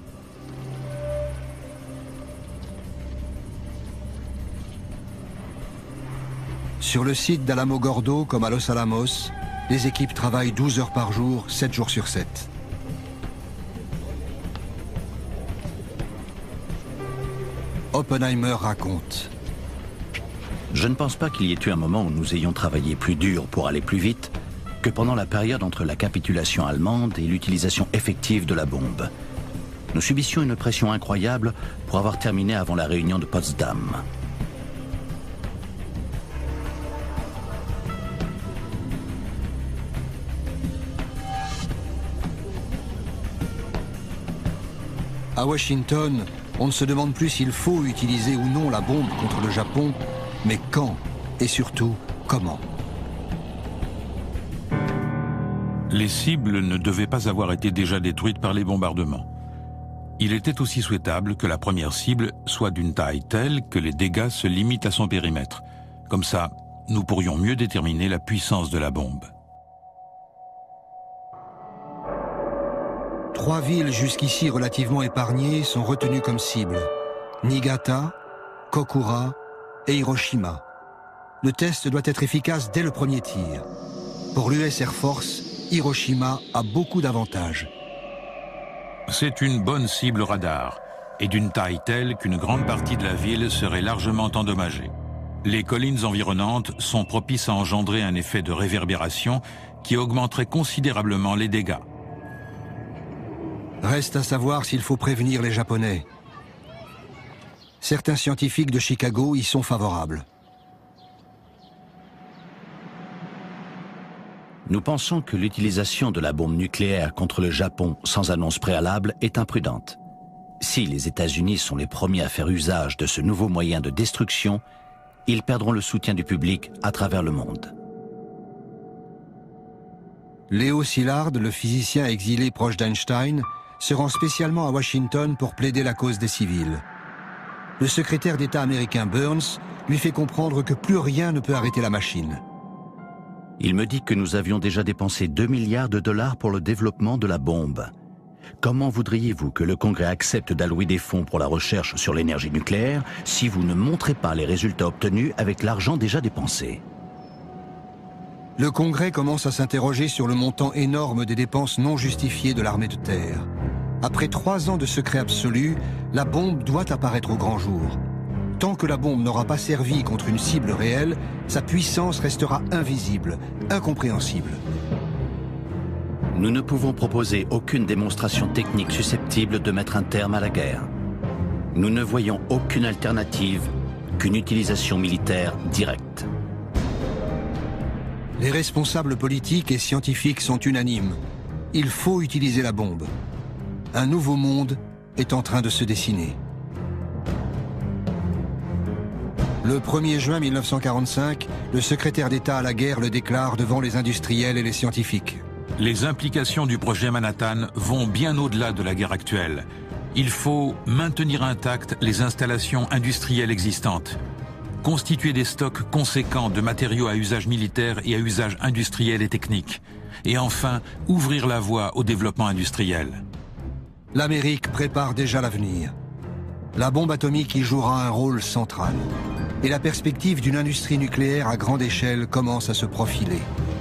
Sur le site d'Alamo-Gordo, comme à Los Alamos, les équipes travaillent douze heures par jour, sept jours sur sept. Oppenheimer raconte. Je ne pense pas qu'il y ait eu un moment où nous ayons travaillé plus dur pour aller plus vite que pendant la période entre la capitulation allemande et l'utilisation effective de la bombe. Nous subissions une pression incroyable pour avoir terminé avant la réunion de Potsdam. À Washington, on ne se demande plus s'il faut utiliser ou non la bombe contre le Japon, mais quand et surtout comment. Les cibles ne devaient pas avoir été déjà détruites par les bombardements. Il était aussi souhaitable que la première cible soit d'une taille telle que les dégâts se limitent à son périmètre. Comme ça, nous pourrions mieux déterminer la puissance de la bombe. Trois villes jusqu'ici relativement épargnées sont retenues comme cibles. Niigata, Kokura et Hiroshima. Le test doit être efficace dès le premier tir. Pour l'U S Air Force, Hiroshima a beaucoup d'avantages. C'est une bonne cible radar et d'une taille telle qu'une grande partie de la ville serait largement endommagée. Les collines environnantes sont propices à engendrer un effet de réverbération qui augmenterait considérablement les dégâts. Reste à savoir s'il faut prévenir les Japonais. Certains scientifiques de Chicago y sont favorables. Nous pensons que l'utilisation de la bombe nucléaire contre le Japon sans annonce préalable est imprudente. Si les États-Unis sont les premiers à faire usage de ce nouveau moyen de destruction, ils perdront le soutien du public à travers le monde. Léo Szilard, le physicien exilé proche d'Einstein, se rend spécialement à Washington pour plaider la cause des civils. Le secrétaire d'État américain Burns lui fait comprendre que plus rien ne peut arrêter la machine. Il me dit que nous avions déjà dépensé deux milliards de dollars pour le développement de la bombe. Comment voudriez-vous que le Congrès accepte d'allouer des fonds pour la recherche sur l'énergie nucléaire si vous ne montrez pas les résultats obtenus avec l'argent déjà dépensé? Le Congrès commence à s'interroger sur le montant énorme des dépenses non justifiées de l'armée de terre. Après trois ans de secret absolu, la bombe doit apparaître au grand jour. Tant que la bombe n'aura pas servi contre une cible réelle, sa puissance restera invisible, incompréhensible. Nous ne pouvons proposer aucune démonstration technique susceptible de mettre un terme à la guerre. Nous ne voyons aucune alternative qu'une utilisation militaire directe. Les responsables politiques et scientifiques sont unanimes. Il faut utiliser la bombe. Un nouveau monde est en train de se dessiner. Le premier juin mille neuf cent quarante-cinq, le secrétaire d'État à la guerre le déclare devant les industriels et les scientifiques. Les implications du projet Manhattan vont bien au-delà de la guerre actuelle. Il faut maintenir intactes les installations industrielles existantes, constituer des stocks conséquents de matériaux à usage militaire et à usage industriel et technique, et enfin ouvrir la voie au développement industriel. L'Amérique prépare déjà l'avenir. La bombe atomique y jouera un rôle central. Et la perspective d'une industrie nucléaire à grande échelle commence à se profiler.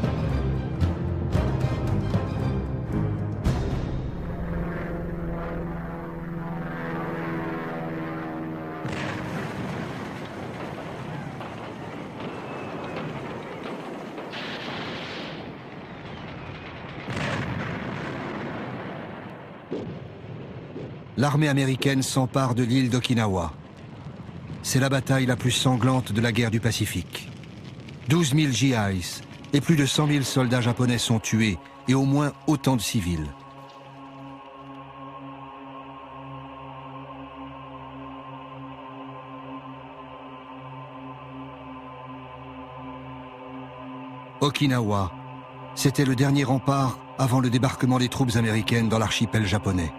L'armée américaine s'empare de l'île d'Okinawa. C'est la bataille la plus sanglante de la guerre du Pacifique. douze mille G Is et plus de cent mille soldats japonais sont tués et au moins autant de civils. Okinawa, c'était le dernier rempart avant le débarquement des troupes américaines dans l'archipel japonais.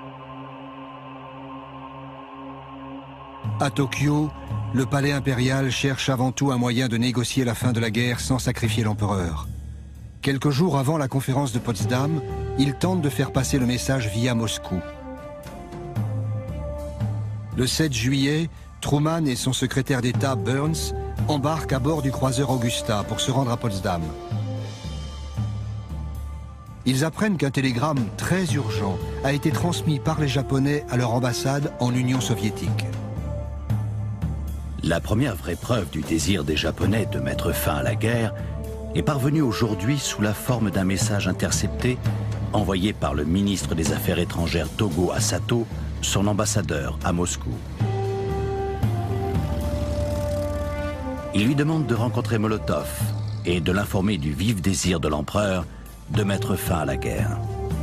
À Tokyo, le palais impérial cherche avant tout un moyen de négocier la fin de la guerre sans sacrifier l'empereur. Quelques jours avant la conférence de Potsdam, il tente de faire passer le message via Moscou. Le sept juillet, Truman et son secrétaire d'État Burns embarquent à bord du croiseur Augusta pour se rendre à Potsdam. Ils apprennent qu'un télégramme très urgent a été transmis par les Japonais à leur ambassade en Union soviétique. La première vraie preuve du désir des Japonais de mettre fin à la guerre est parvenue aujourd'hui sous la forme d'un message intercepté envoyé par le ministre des Affaires étrangères Togo à Sato, son ambassadeur à Moscou. Il lui demande de rencontrer Molotov et de l'informer du vif désir de l'empereur de mettre fin à la guerre.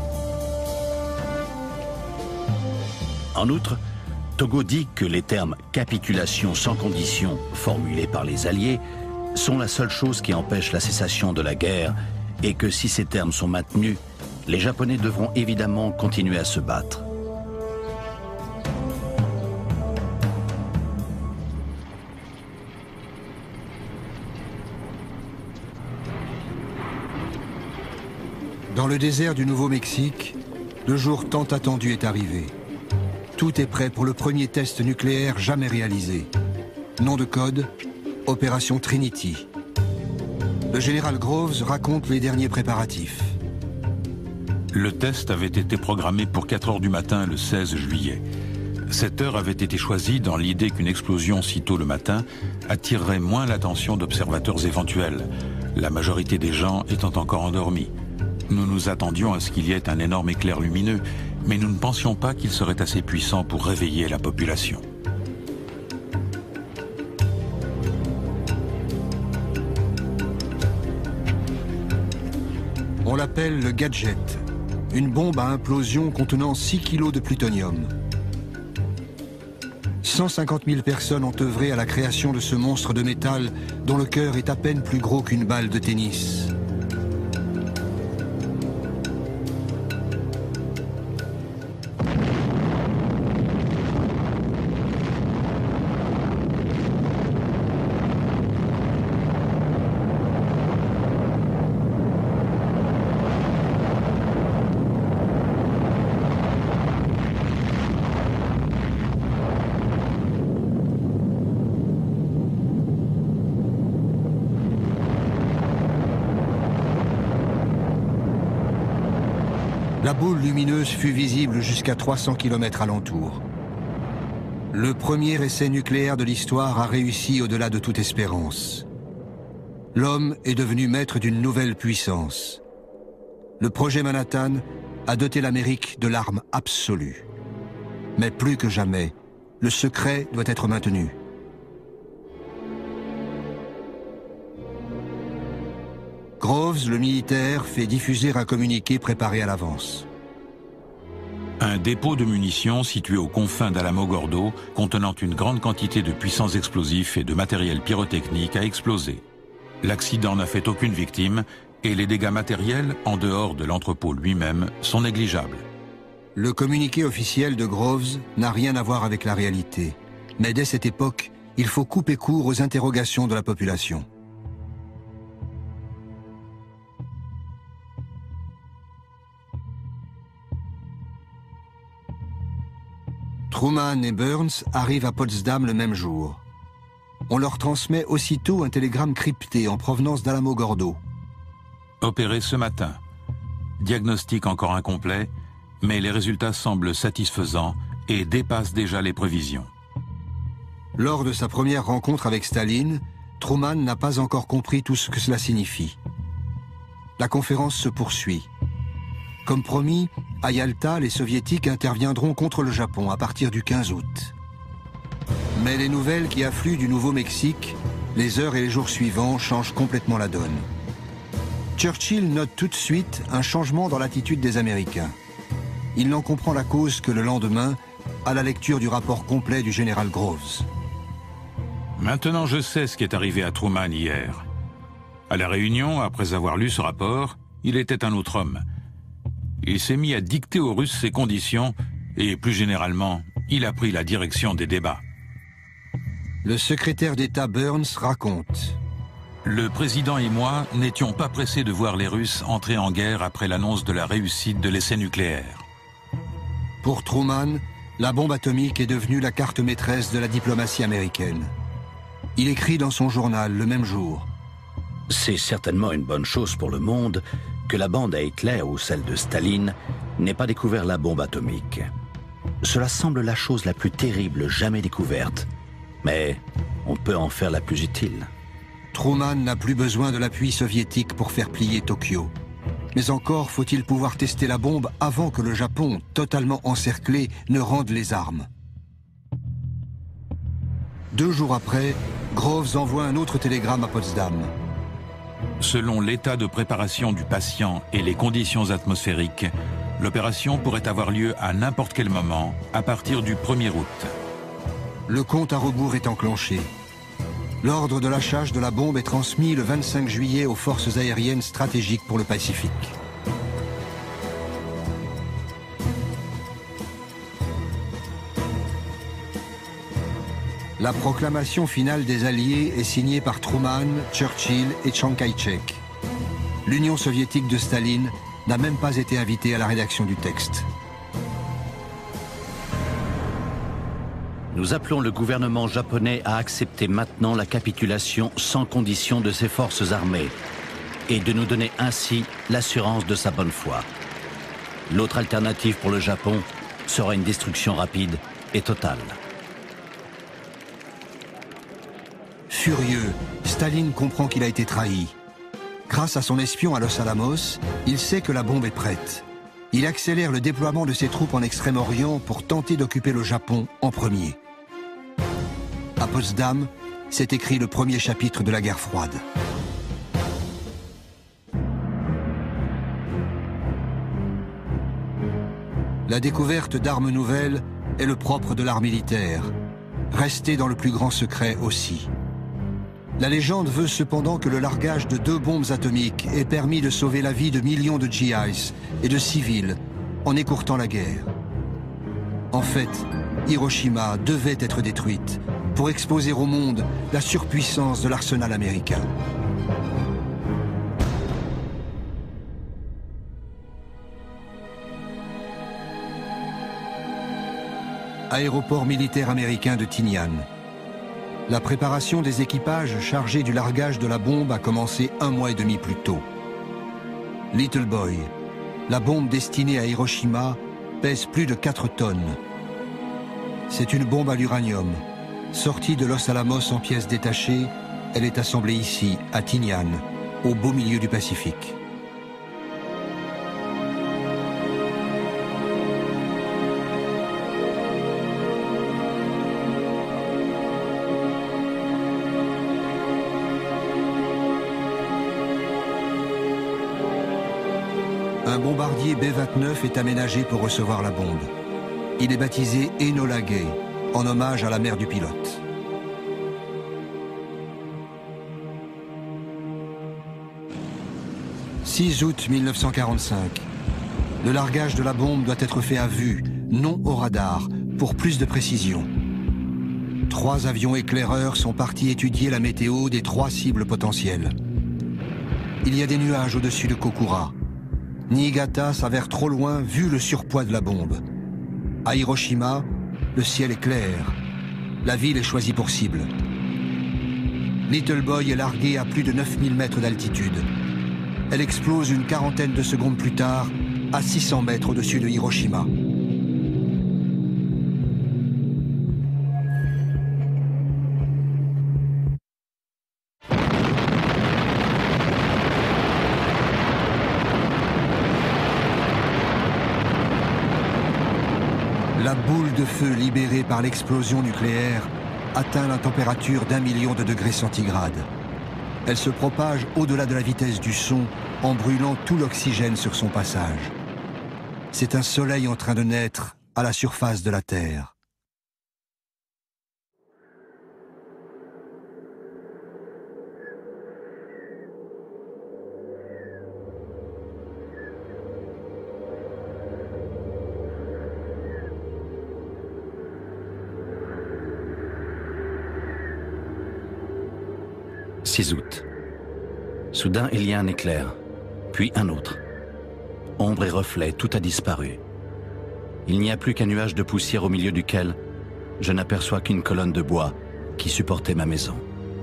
En outre, Togo dit que les termes « capitulation sans condition » formulés par les Alliés sont la seule chose qui empêche la cessation de la guerre et que si ces termes sont maintenus, les Japonais devront évidemment continuer à se battre. Dans le désert du Nouveau-Mexique, le jour tant attendu est arrivé. Tout est prêt pour le premier test nucléaire jamais réalisé. Nom de code, Opération Trinity. Le général Groves raconte les derniers préparatifs. Le test avait été programmé pour quatre heures du matin le seize juillet. Cette heure avait été choisie dans l'idée qu'une explosion si tôt le matin attirerait moins l'attention d'observateurs éventuels, la majorité des gens étant encore endormis. Nous nous attendions à ce qu'il y ait un énorme éclair lumineux, mais nous ne pensions pas qu'il serait assez puissant pour réveiller la population. On l'appelle le gadget, une bombe à implosion contenant six kilos de plutonium. cent cinquante mille personnes ont œuvré à la création de ce monstre de métal dont le cœur est à peine plus gros qu'une balle de tennis. La boule lumineuse fut visible jusqu'à trois cents kilomètres alentour. Le premier essai nucléaire de l'histoire a réussi au-delà de toute espérance. L'homme est devenu maître d'une nouvelle puissance. Le projet Manhattan a doté l'Amérique de l'arme absolue. Mais plus que jamais, le secret doit être maintenu. Groves, le militaire, fait diffuser un communiqué préparé à l'avance. Un dépôt de munitions situé aux confins d'Alamogordo, contenant une grande quantité de puissants explosifs et de matériel pyrotechnique, a explosé. L'accident n'a fait aucune victime et les dégâts matériels, en dehors de l'entrepôt lui-même, sont négligeables. Le communiqué officiel de Groves n'a rien à voir avec la réalité. Mais dès cette époque, il faut couper court aux interrogations de la population. Truman et Burns arrivent à Potsdam le même jour. On leur transmet aussitôt un télégramme crypté en provenance d'Alamogordo. Opéré ce matin. Diagnostic encore incomplet, mais les résultats semblent satisfaisants et dépassent déjà les prévisions. Lors de sa première rencontre avec Staline, Truman n'a pas encore compris tout ce que cela signifie. La conférence se poursuit. Comme promis, à Yalta, les soviétiques interviendront contre le Japon à partir du quinze août. Mais les nouvelles qui affluent du Nouveau-Mexique, les heures et les jours suivants changent complètement la donne. Churchill note tout de suite un changement dans l'attitude des Américains. Il n'en comprend la cause que le lendemain, à la lecture du rapport complet du général Groves. Maintenant, je sais ce qui est arrivé à Truman hier. À la réunion, après avoir lu ce rapport, il était un autre homme. Il s'est mis à dicter aux Russes ses conditions et, plus généralement, il a pris la direction des débats. Le secrétaire d'État Burns raconte. Le président et moi n'étions pas pressés de voir les Russes entrer en guerre après l'annonce de la réussite de l'essai nucléaire. Pour Truman, la bombe atomique est devenue la carte maîtresse de la diplomatie américaine. Il écrit dans son journal le même jour. C'est certainement une bonne chose pour le monde que la bande à Hitler ou celle de Staline n'ait pas découvert la bombe atomique. Cela semble la chose la plus terrible jamais découverte, mais on peut en faire la plus utile. Truman n'a plus besoin de l'appui soviétique pour faire plier Tokyo. Mais encore faut-il pouvoir tester la bombe avant que le Japon, totalement encerclé, ne rende les armes. Deux jours après, Groves envoie un autre télégramme à Potsdam. Selon l'état de préparation du patient et les conditions atmosphériques, l'opération pourrait avoir lieu à n'importe quel moment, à partir du premier août. Le compte à rebours est enclenché. L'ordre de lâchage de la bombe est transmis le vingt-cinq juillet aux forces aériennes stratégiques pour le Pacifique. La proclamation finale des Alliés est signée par Truman, Churchill et Chiang Kai-shek. L'Union soviétique de Staline n'a même pas été invitée à la rédaction du texte. Nous appelons le gouvernement japonais à accepter maintenant la capitulation sans condition de ses forces armées et de nous donner ainsi l'assurance de sa bonne foi. L'autre alternative pour le Japon sera une destruction rapide et totale. Furieux, Staline comprend qu'il a été trahi. Grâce à son espion à Los Alamos, il sait que la bombe est prête. Il accélère le déploiement de ses troupes en Extrême-Orient pour tenter d'occuper le Japon en premier. À Potsdam, s'est écrit le premier chapitre de la guerre froide. La découverte d'armes nouvelles est le propre de l'art militaire, rester dans le plus grand secret aussi. La légende veut cependant que le largage de deux bombes atomiques ait permis de sauver la vie de millions de G Is et de civils en écourtant la guerre. En fait, Hiroshima devait être détruite pour exposer au monde la surpuissance de l'arsenal américain. Aéroport militaire américain de Tinian. La préparation des équipages chargés du largage de la bombe a commencé un mois et demi plus tôt. Little Boy, la bombe destinée à Hiroshima, pèse plus de quatre tonnes. C'est une bombe à l'uranium. Sortie de Los Alamos en pièces détachées, elle est assemblée ici, à Tinian, au beau milieu du Pacifique. Un bombardier B vingt-neuf est aménagé pour recevoir la bombe. Il est baptisé Enola Gay, en hommage à la mère du pilote. six août mille neuf cent quarante-cinq. Le largage de la bombe doit être fait à vue, non au radar, pour plus de précision. Trois avions éclaireurs sont partis étudier la météo des trois cibles potentielles. Il y a des nuages au-dessus de Kokura. Niigata s'avère trop loin vu le surpoids de la bombe. À Hiroshima, le ciel est clair. La ville est choisie pour cible. Little Boy est larguée à plus de neuf mille mètres d'altitude. Elle explose une quarantaine de secondes plus tard, à six cents mètres au-dessus de Hiroshima. La boule de feu libérée par l'explosion nucléaire atteint la température d'un million de degrés centigrades. Elle se propage au-delà de la vitesse du son en brûlant tout l'oxygène sur son passage. C'est un soleil en train de naître à la surface de la Terre. six août. Soudain, il y a un éclair, puis un autre. Ombre et reflet, tout a disparu. Il n'y a plus qu'un nuage de poussière au milieu duquel je n'aperçois qu'une colonne de bois qui supportait ma maison.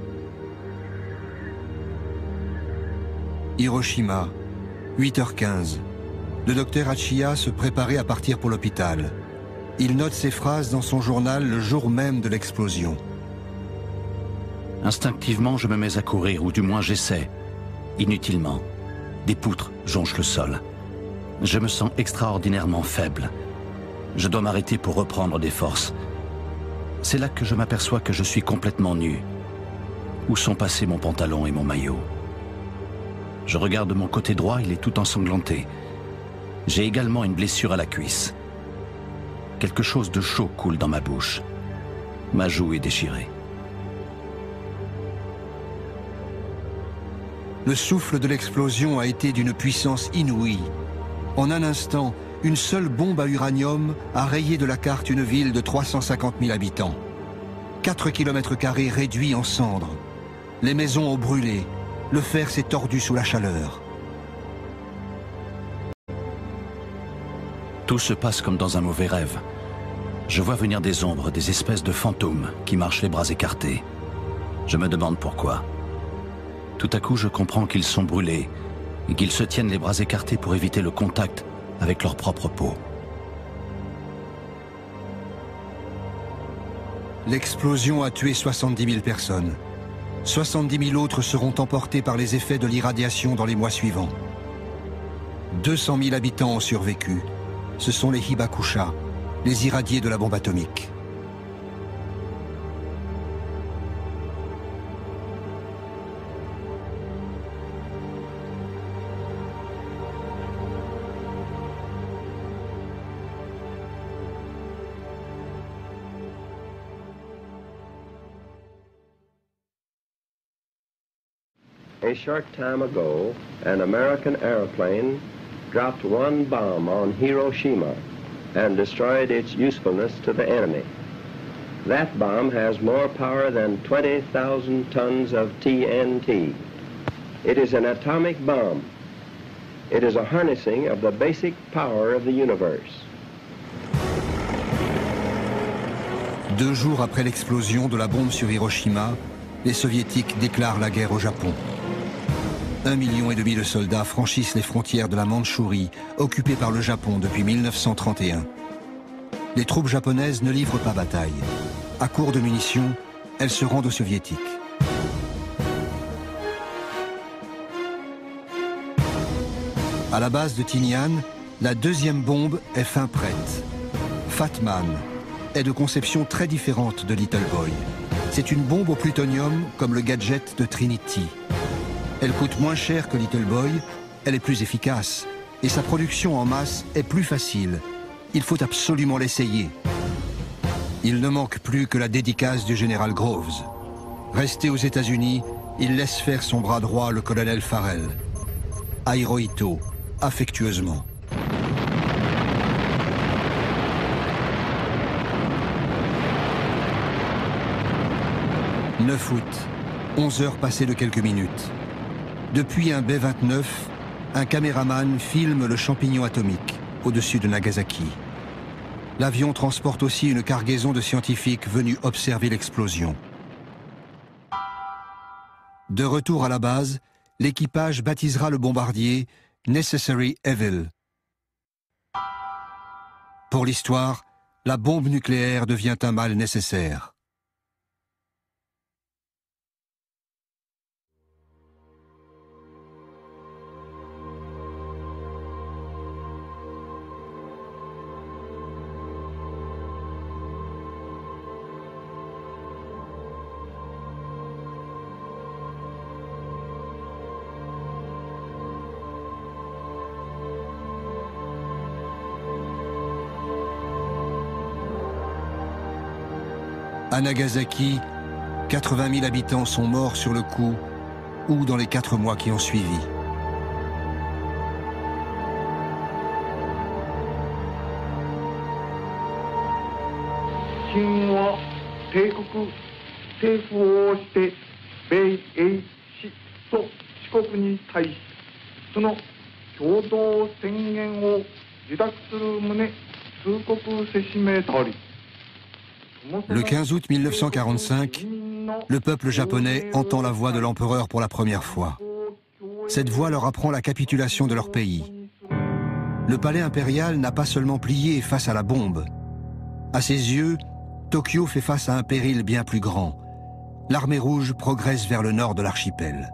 Hiroshima, huit heures quinze. Le docteur Hachiya se préparait à partir pour l'hôpital. Il note ces phrases dans son journal le jour même de l'explosion. Instinctivement, je me mets à courir, ou du moins j'essaie. Inutilement. Des poutres jonchent le sol. Je me sens extraordinairement faible. Je dois m'arrêter pour reprendre des forces. C'est là que je m'aperçois que je suis complètement nu. Où sont passés mon pantalon et mon maillot? Je regarde mon côté droit, il est tout ensanglanté. J'ai également une blessure à la cuisse. Quelque chose de chaud coule dans ma bouche. Ma joue est déchirée. Le souffle de l'explosion a été d'une puissance inouïe. En un instant, une seule bombe à uranium a rayé de la carte une ville de trois cent cinquante mille habitants. quatre kilomètres carrés réduits en cendres. Les maisons ont brûlé. Le fer s'est tordu sous la chaleur. Tout se passe comme dans un mauvais rêve. Je vois venir des ombres, des espèces de fantômes qui marchent les bras écartés. Je me demande pourquoi. Tout à coup, je comprends qu'ils sont brûlés et qu'ils se tiennent les bras écartés pour éviter le contact avec leur propre peau. L'explosion a tué soixante-dix mille personnes. soixante-dix mille autres seront emportés par les effets de l'irradiation dans les mois suivants. deux cent mille habitants ont survécu. Ce sont les Hibakusha, les irradiés de la bombe atomique. A short time ago, an American airplane dropped one bomb on Hiroshima and destroyed its usefulness to the enemy. That bomb has more power than twenty thousand tons of T N T. It is an atomic bomb. It is a harnessing of the basic power of the universe. Deux jours après l'explosion de la bombe sur Hiroshima, les Soviétiques déclarent la guerre au Japon. Un million et demi de soldats franchissent les frontières de la Mandchourie, occupée par le Japon depuis mille neuf cent trente et un. Les troupes japonaises ne livrent pas bataille. À court de munitions, elles se rendent aux Soviétiques. À la base de Tinian, la deuxième bombe est fin prête. Fat Man est de conception très différente de Little Boy. C'est une bombe au plutonium comme le gadget de Trinity. Elle coûte moins cher que Little Boy, elle est plus efficace et sa production en masse est plus facile. Il faut absolument l'essayer. Il ne manque plus que la dédicace du général Groves. Resté aux États-Unis, il laisse faire son bras droit, le colonel Farrell. À Hirohito, affectueusement. neuf août, onze heures passées de quelques minutes. Depuis un B vingt-neuf, un caméraman filme le champignon atomique au-dessus de Nagasaki. L'avion transporte aussi une cargaison de scientifiques venus observer l'explosion. De retour à la base, l'équipage baptisera le bombardier Necessary Evil. Pour l'histoire, la bombe nucléaire devient un mal nécessaire. À Nagasaki, quatre-vingt mille habitants sont morts sur le coup ou dans les quatre mois qui ont suivi. Le quinze août mille neuf cent quarante-cinq, le peuple japonais entend la voix de l'empereur pour la première fois. Cette voix leur apprend la capitulation de leur pays. Le palais impérial n'a pas seulement plié face à la bombe. À ses yeux, Tokyo fait face à un péril bien plus grand. L'armée rouge progresse vers le nord de l'archipel.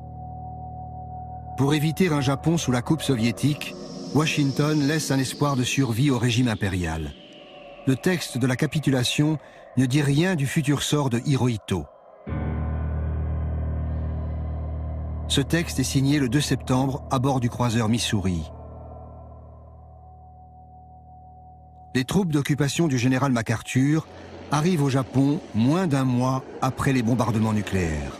Pour éviter un Japon sous la coupe soviétique, Washington laisse un espoir de survie au régime impérial. Le texte de la capitulation ne dit rien du futur sort de Hirohito. Ce texte est signé le deux septembre à bord du croiseur Missouri. Les troupes d'occupation du général MacArthur arrivent au Japon moins d'un mois après les bombardements nucléaires.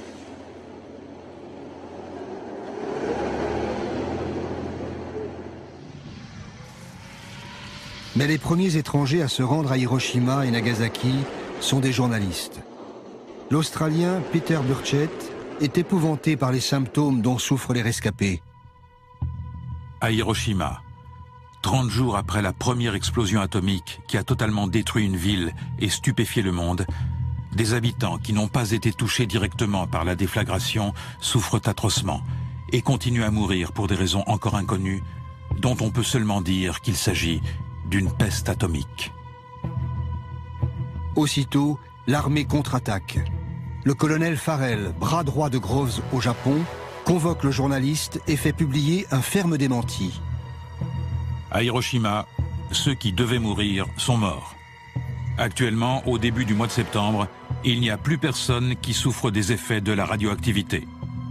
Mais les premiers étrangers à se rendre à Hiroshima et Nagasaki sont des journalistes. L'Australien Peter Burchett est épouvanté par les symptômes dont souffrent les rescapés. À Hiroshima, trente jours après la première explosion atomique qui a totalement détruit une ville et stupéfié le monde, des habitants qui n'ont pas été touchés directement par la déflagration souffrent atrocement et continuent à mourir pour des raisons encore inconnues, dont on peut seulement dire qu'il s'agit d'une peste atomique. Aussitôt, l'armée contre-attaque. Le colonel Farrell, bras droit de Groves au Japon, convoque le journaliste et fait publier un ferme démenti. À Hiroshima, ceux qui devaient mourir sont morts. Actuellement, au début du mois de septembre, il n'y a plus personne qui souffre des effets de la radioactivité.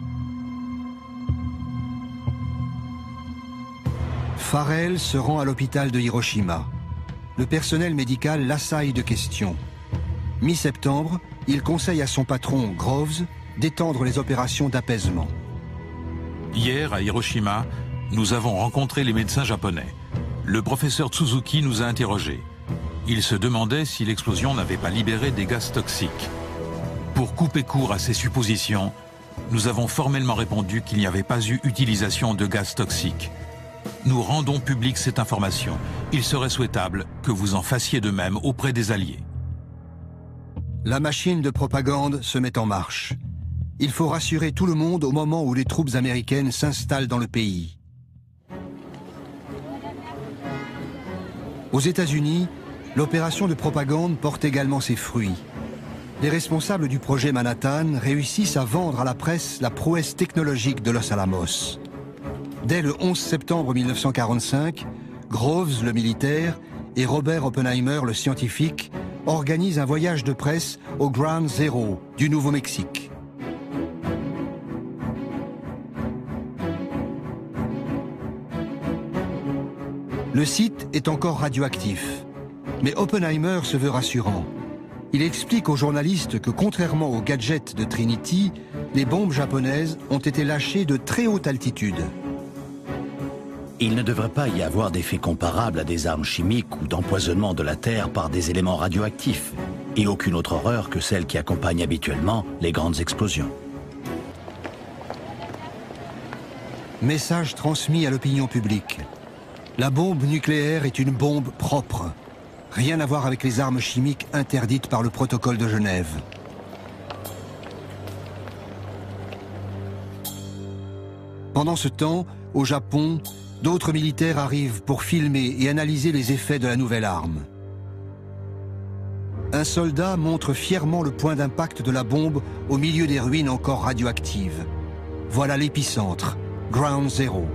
Farrell se rend à l'hôpital de Hiroshima. Le personnel médical l'assaille de questions. Mi-septembre, il conseille à son patron, Groves, d'étendre les opérations d'apaisement. Hier, à Hiroshima, nous avons rencontré les médecins japonais. Le professeur Tsuzuki nous a interrogés. Il se demandait si l'explosion n'avait pas libéré des gaz toxiques. Pour couper court à ces suppositions, nous avons formellement répondu qu'il n'y avait pas eu utilisation de gaz toxiques. Nous rendons publique cette information. Il serait souhaitable que vous en fassiez de même auprès des Alliés. La machine de propagande se met en marche. Il faut rassurer tout le monde au moment où les troupes américaines s'installent dans le pays. Aux États-Unis, l'opération de propagande porte également ses fruits. Les responsables du projet Manhattan réussissent à vendre à la presse la prouesse technologique de Los Alamos. Dès le onze septembre mille neuf cent quarante-cinq, Groves, le militaire, et Robert Oppenheimer, le scientifique, organisent un voyage de presse au Ground Zero du Nouveau-Mexique. Le site est encore radioactif, mais Oppenheimer se veut rassurant. Il explique aux journalistes que contrairement aux gadgets de Trinity, les bombes japonaises ont été lâchées de très haute altitude. Il ne devrait pas y avoir d'effet comparable à des armes chimiques ou d'empoisonnement de la Terre par des éléments radioactifs. et aucune autre horreur que celle qui accompagne habituellement les grandes explosions. Message transmis à l'opinion publique. La bombe nucléaire est une bombe propre. Rien à voir avec les armes chimiques interdites par le protocole de Genève. Pendant ce temps, au Japon, d'autres militaires arrivent pour filmer et analyser les effets de la nouvelle arme. Un soldat montre fièrement le point d'impact de la bombe au milieu des ruines encore radioactives. Voilà l'épicentre, Ground Zero.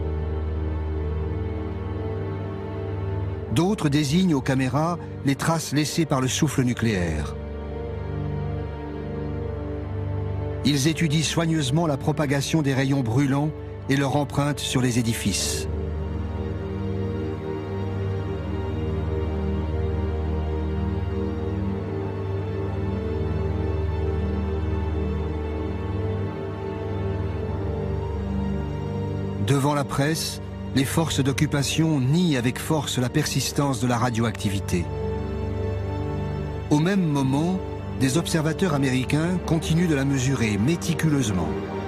D'autres désignent aux caméras les traces laissées par le souffle nucléaire. Ils étudient soigneusement la propagation des rayons brûlants et leur empreinte sur les édifices. Devant la presse, les forces d'occupation nient avec force la persistance de la radioactivité. Au même moment, des observateurs américains continuent de la mesurer méticuleusement.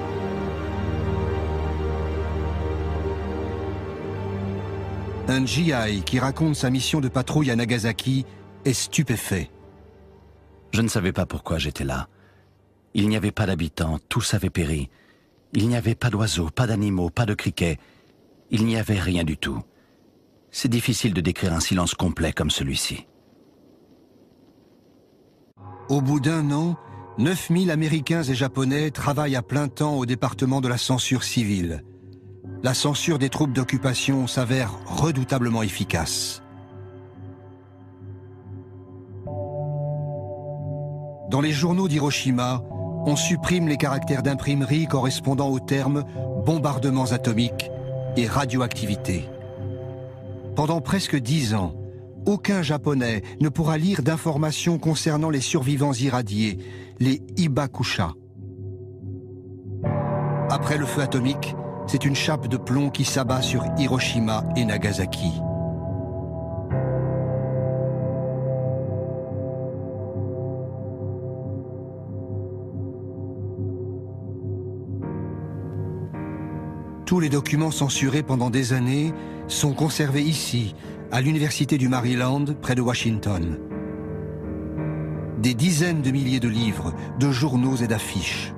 Un G I qui raconte sa mission de patrouille à Nagasaki est stupéfait. Je ne savais pas pourquoi j'étais là. Il n'y avait pas d'habitants, tous avaient péri. Il n'y avait pas d'oiseaux, pas d'animaux, pas de criquets. Il n'y avait rien du tout. C'est difficile de décrire un silence complet comme celui-ci. Au bout d'un an, neuf mille Américains et Japonais travaillent à plein temps au département de la censure civile. La censure des troupes d'occupation s'avère redoutablement efficace. Dans les journaux d'Hiroshima, on supprime les caractères d'imprimerie correspondant aux termes « bombardements atomiques » et « radioactivité ». Pendant presque dix ans, aucun Japonais ne pourra lire d'informations concernant les survivants irradiés, les Hibakusha. Après le feu atomique, c'est une chape de plomb qui s'abat sur Hiroshima et Nagasaki. Tous les documents censurés pendant des années sont conservés ici, à l'Université du Maryland, près de Washington. Des dizaines de milliers de livres, de journaux et d'affiches.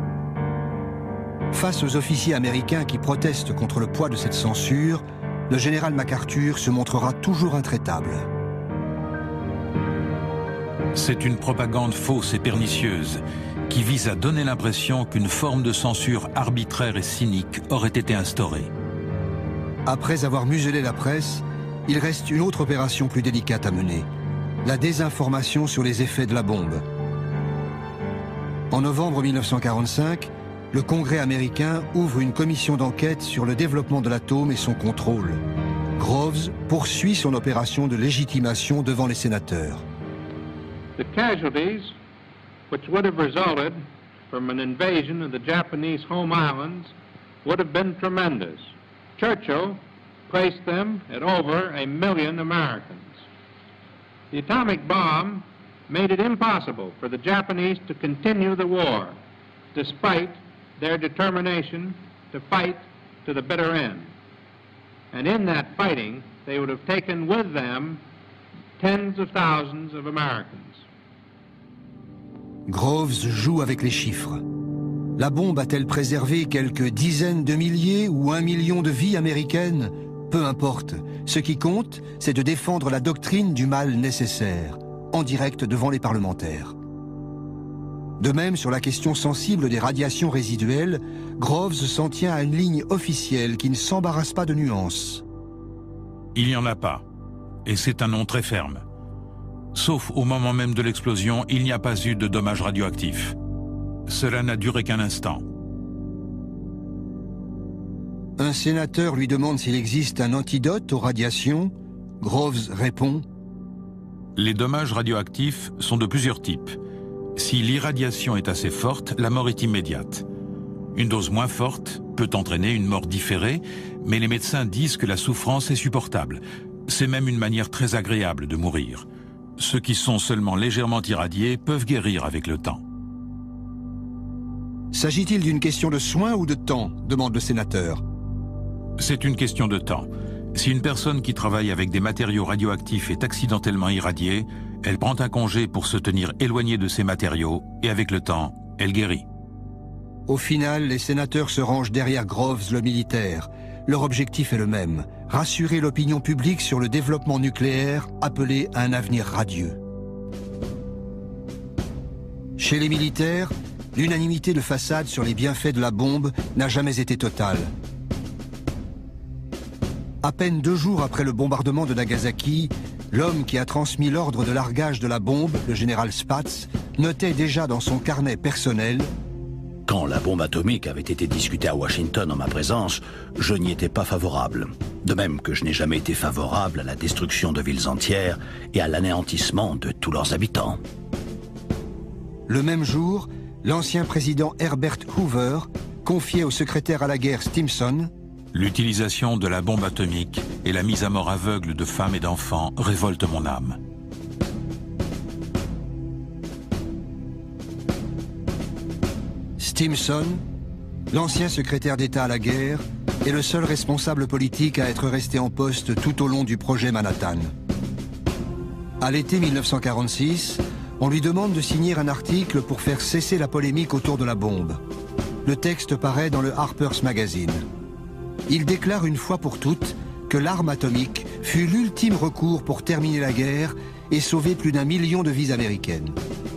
Face aux officiers américains qui protestent contre le poids de cette censure, le général MacArthur se montrera toujours intraitable. C'est une propagande fausse et pernicieuse qui vise à donner l'impression qu'une forme de censure arbitraire et cynique aurait été instaurée. Après avoir muselé la presse, il reste une autre opération plus délicate à mener, la désinformation sur les effets de la bombe. En novembre mille neuf cent quarante-cinq, le Congrès américain ouvre une commission d'enquête sur le développement de l'atome et son contrôle. Groves poursuit son opération de légitimation devant les sénateurs. The casualties which would have resulted from an invasion of the Japanese home islands would have been tremendous. Churchill placed them at over a million Americans. The atomic bomb made it impossible for the Japanese to continue the war, despite their determination to fight to the bitter end. And in that fighting, they would have taken with them tens of thousands of Americans. Groves joue avec les chiffres. La bombe a-t-elle préservé quelques dizaines de milliers ou un million de vies américaines? Peu importe. Ce qui compte, c'est de défendre la doctrine du mal nécessaire, en direct devant les parlementaires. De même, sur la question sensible des radiations résiduelles, Groves s'en tient à une ligne officielle qui ne s'embarrasse pas de nuances. Il n'y en a pas, et c'est un nom très ferme. Sauf au moment même de l'explosion, il n'y a pas eu de dommages radioactifs. Cela n'a duré qu'un instant. Un sénateur lui demande s'il existe un antidote aux radiations. Groves répond: les dommages radioactifs sont de plusieurs types. Si l'irradiation est assez forte, la mort est immédiate. Une dose moins forte peut entraîner une mort différée, mais les médecins disent que la souffrance est supportable. C'est même une manière très agréable de mourir. Ceux qui sont seulement légèrement irradiés peuvent guérir avec le temps. S'agit-il d'une question de soins ou de temps ? Demande le sénateur. C'est une question de temps. Si une personne qui travaille avec des matériaux radioactifs est accidentellement irradiée, elle prend un congé pour se tenir éloignée de ces matériaux et avec le temps, elle guérit. Au final, les sénateurs se rangent derrière Groves, le militaire. Leur objectif est le même, rassurer l'opinion publique sur le développement nucléaire appelé à un avenir radieux. Chez les militaires, l'unanimité de façade sur les bienfaits de la bombe n'a jamais été totale. À peine deux jours après le bombardement de Nagasaki, l'homme qui a transmis l'ordre de largage de la bombe, le général Spaatz, notait déjà dans son carnet personnel: quand la bombe atomique avait été discutée à Washington en ma présence, je n'y étais pas favorable. De même que je n'ai jamais été favorable à la destruction de villes entières et à l'anéantissement de tous leurs habitants. Le même jour, l'ancien président Herbert Hoover confiait au secrétaire à la guerre Stimson: l'utilisation de la bombe atomique et la mise à mort aveugle de femmes et d'enfants révoltent mon âme. Stimson, l'ancien secrétaire d'État à la guerre, est le seul responsable politique à être resté en poste tout au long du projet Manhattan. À l'été mille neuf cent quarante-six, on lui demande de signer un article pour faire cesser la polémique autour de la bombe. Le texte paraît dans le Harper's Magazine. Il déclare une fois pour toutes que l'arme atomique fut l'ultime recours pour terminer la guerre et sauver plus d'un million de vies américaines.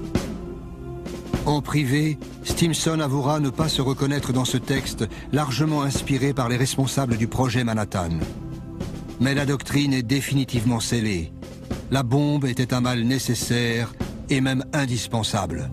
En privé, Stimson avouera ne pas se reconnaître dans ce texte largement inspiré par les responsables du projet Manhattan. Mais la doctrine est définitivement scellée. La bombe était un mal nécessaire et même indispensable.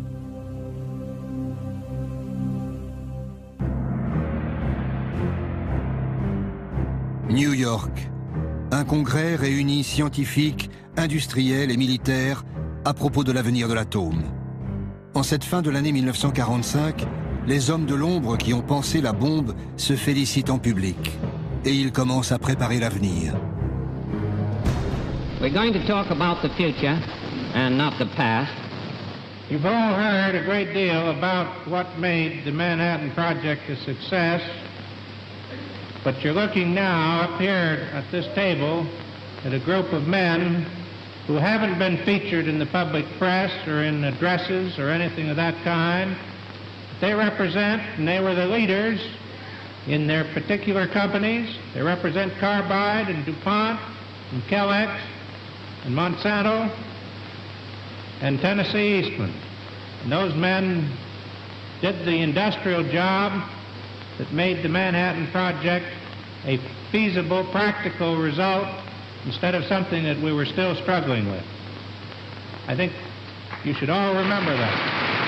New York. Un congrès réunit scientifiques, industriels et militaires à propos de l'avenir de l'atome. En cette fin de l'année mille neuf cent quarante-cinq, les hommes de l'ombre qui ont pensé la bombe se félicitent en public. Et ils commencent à préparer l'avenir. We're going to talk about the future and not the past. You've all heard a great deal about what made the Manhattan Project a success, but you're looking now up here at this table at a group of men who haven't been featured in the public press or in addresses or anything of that kind. They represent, and they were the leaders in their particular companies. They represent Carbide and DuPont and Kellex and Monsanto and Tennessee Eastman. And those men did the industrial job that made the Manhattan Project a feasible, practical result instead of something that we were still struggling with. I think you should all remember that.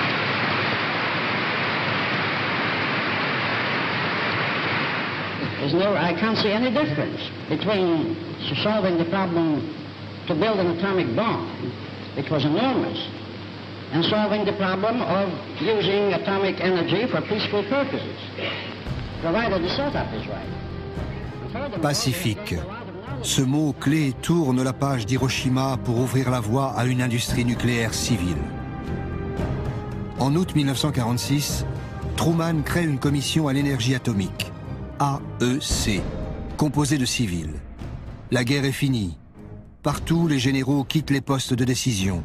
There's no, I can't see any difference between solving the problem to build an atomic bomb, which was enormous, and solving the problem of using atomic energy for peaceful purposes, provided the setup is right. Pacifique. Ce mot clé tourne la page d'Hiroshima pour ouvrir la voie à une industrie nucléaire civile. En août mille neuf cent quarante-six, Truman crée une commission à l'énergie atomique, A E C, composée de civils. La guerre est finie. Partout, les généraux quittent les postes de décision.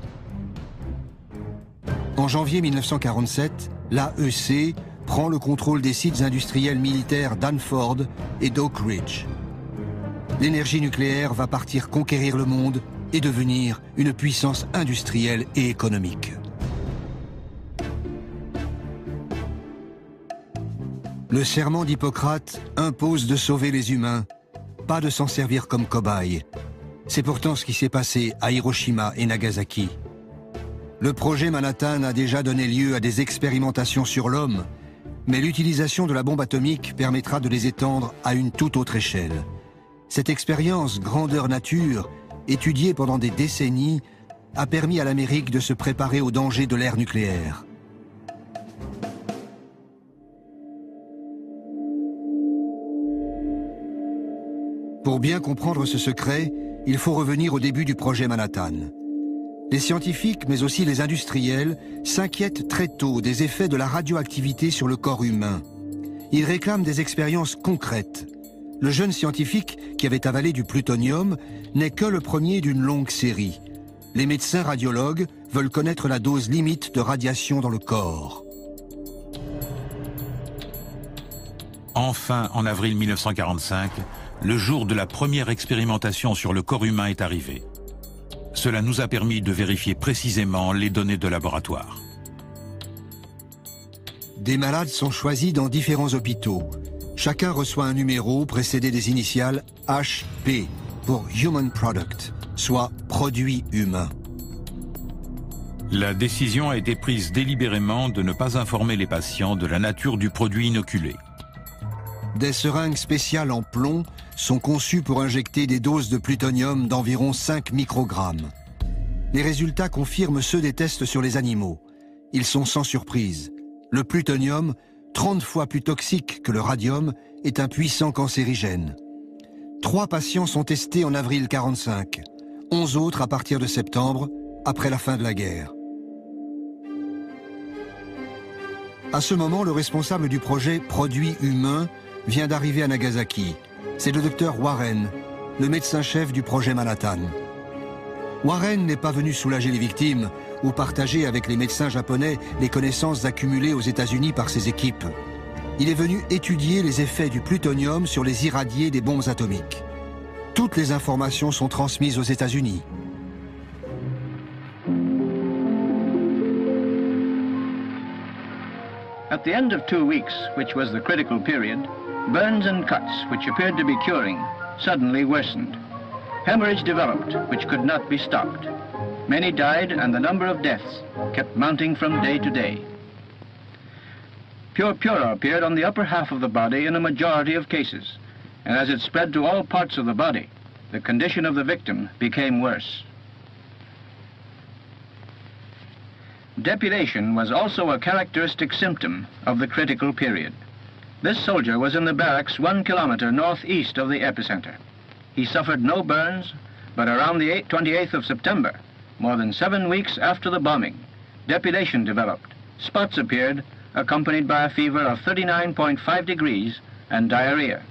En janvier mille neuf cent quarante-sept, l'A E C prend le contrôle des sites industriels militaires d'Hanford et d'Oak Ridge. L'énergie nucléaire va partir conquérir le monde et devenir une puissance industrielle et économique. Le serment d'Hippocrate impose de sauver les humains, pas de s'en servir comme cobayes. C'est pourtant ce qui s'est passé à Hiroshima et Nagasaki. Le projet Manhattan a déjà donné lieu à des expérimentations sur l'homme, mais l'utilisation de la bombe atomique permettra de les étendre à une toute autre échelle. Cette expérience grandeur nature, étudiée pendant des décennies, a permis à l'Amérique de se préparer aux dangers de l'ère nucléaire. Pour bien comprendre ce secret, il faut revenir au début du projet Manhattan. Les scientifiques, mais aussi les industriels, s'inquiètent très tôt des effets de la radioactivité sur le corps humain. Ils réclament des expériences concrètes. Le jeune scientifique qui avait avalé du plutonium n'est que le premier d'une longue série. Les médecins radiologues veulent connaître la dose limite de radiation dans le corps. Enfin, en avril mille neuf cent quarante-cinq, le jour de la première expérimentation sur le corps humain est arrivé. Cela nous a permis de vérifier précisément les données de laboratoire. Des malades sont choisis dans différents hôpitaux. Chacun reçoit un numéro précédé des initiales H P pour Human Product, soit produit humain. La décision a été prise délibérément de ne pas informer les patients de la nature du produit inoculé. Des seringues spéciales en plomb sont conçues pour injecter des doses de plutonium d'environ cinq microgrammes. Les résultats confirment ceux des tests sur les animaux. Ils sont sans surprise. Le plutonium, trente fois plus toxique que le radium, est un puissant cancérigène. Trois patients sont testés en avril quarante-cinq, onze autres à partir de septembre, après la fin de la guerre. À ce moment, le responsable du projet Produit humain vient d'arriver à Nagasaki. C'est le docteur Warren, le médecin-chef du projet Manhattan. Warren n'est pas venu soulager les victimes ou partager avec les médecins japonais les connaissances accumulées aux États-Unis par ses équipes. Il est venu étudier les effets du plutonium sur les irradiés des bombes atomiques. Toutes les informations sont transmises aux États-Unis. At the end of two weeks, which was the critical period, burns and cuts, which appeared to be curing, suddenly worsened. Hemorrhage developed, which could not be stopped. Many died, and the number of deaths kept mounting from day to day. Purpura appeared on the upper half of the body in a majority of cases, and as it spread to all parts of the body, the condition of the victim became worse. Depilation was also a characteristic symptom of the critical period. This soldier was in the barracks one kilometer northeast of the epicenter. He suffered no burns, but around the twenty-eighth of September, more than seven weeks after the bombing, depilation developed. Spots appeared, accompanied by a fever of thirty-nine point five degrees and diarrhea.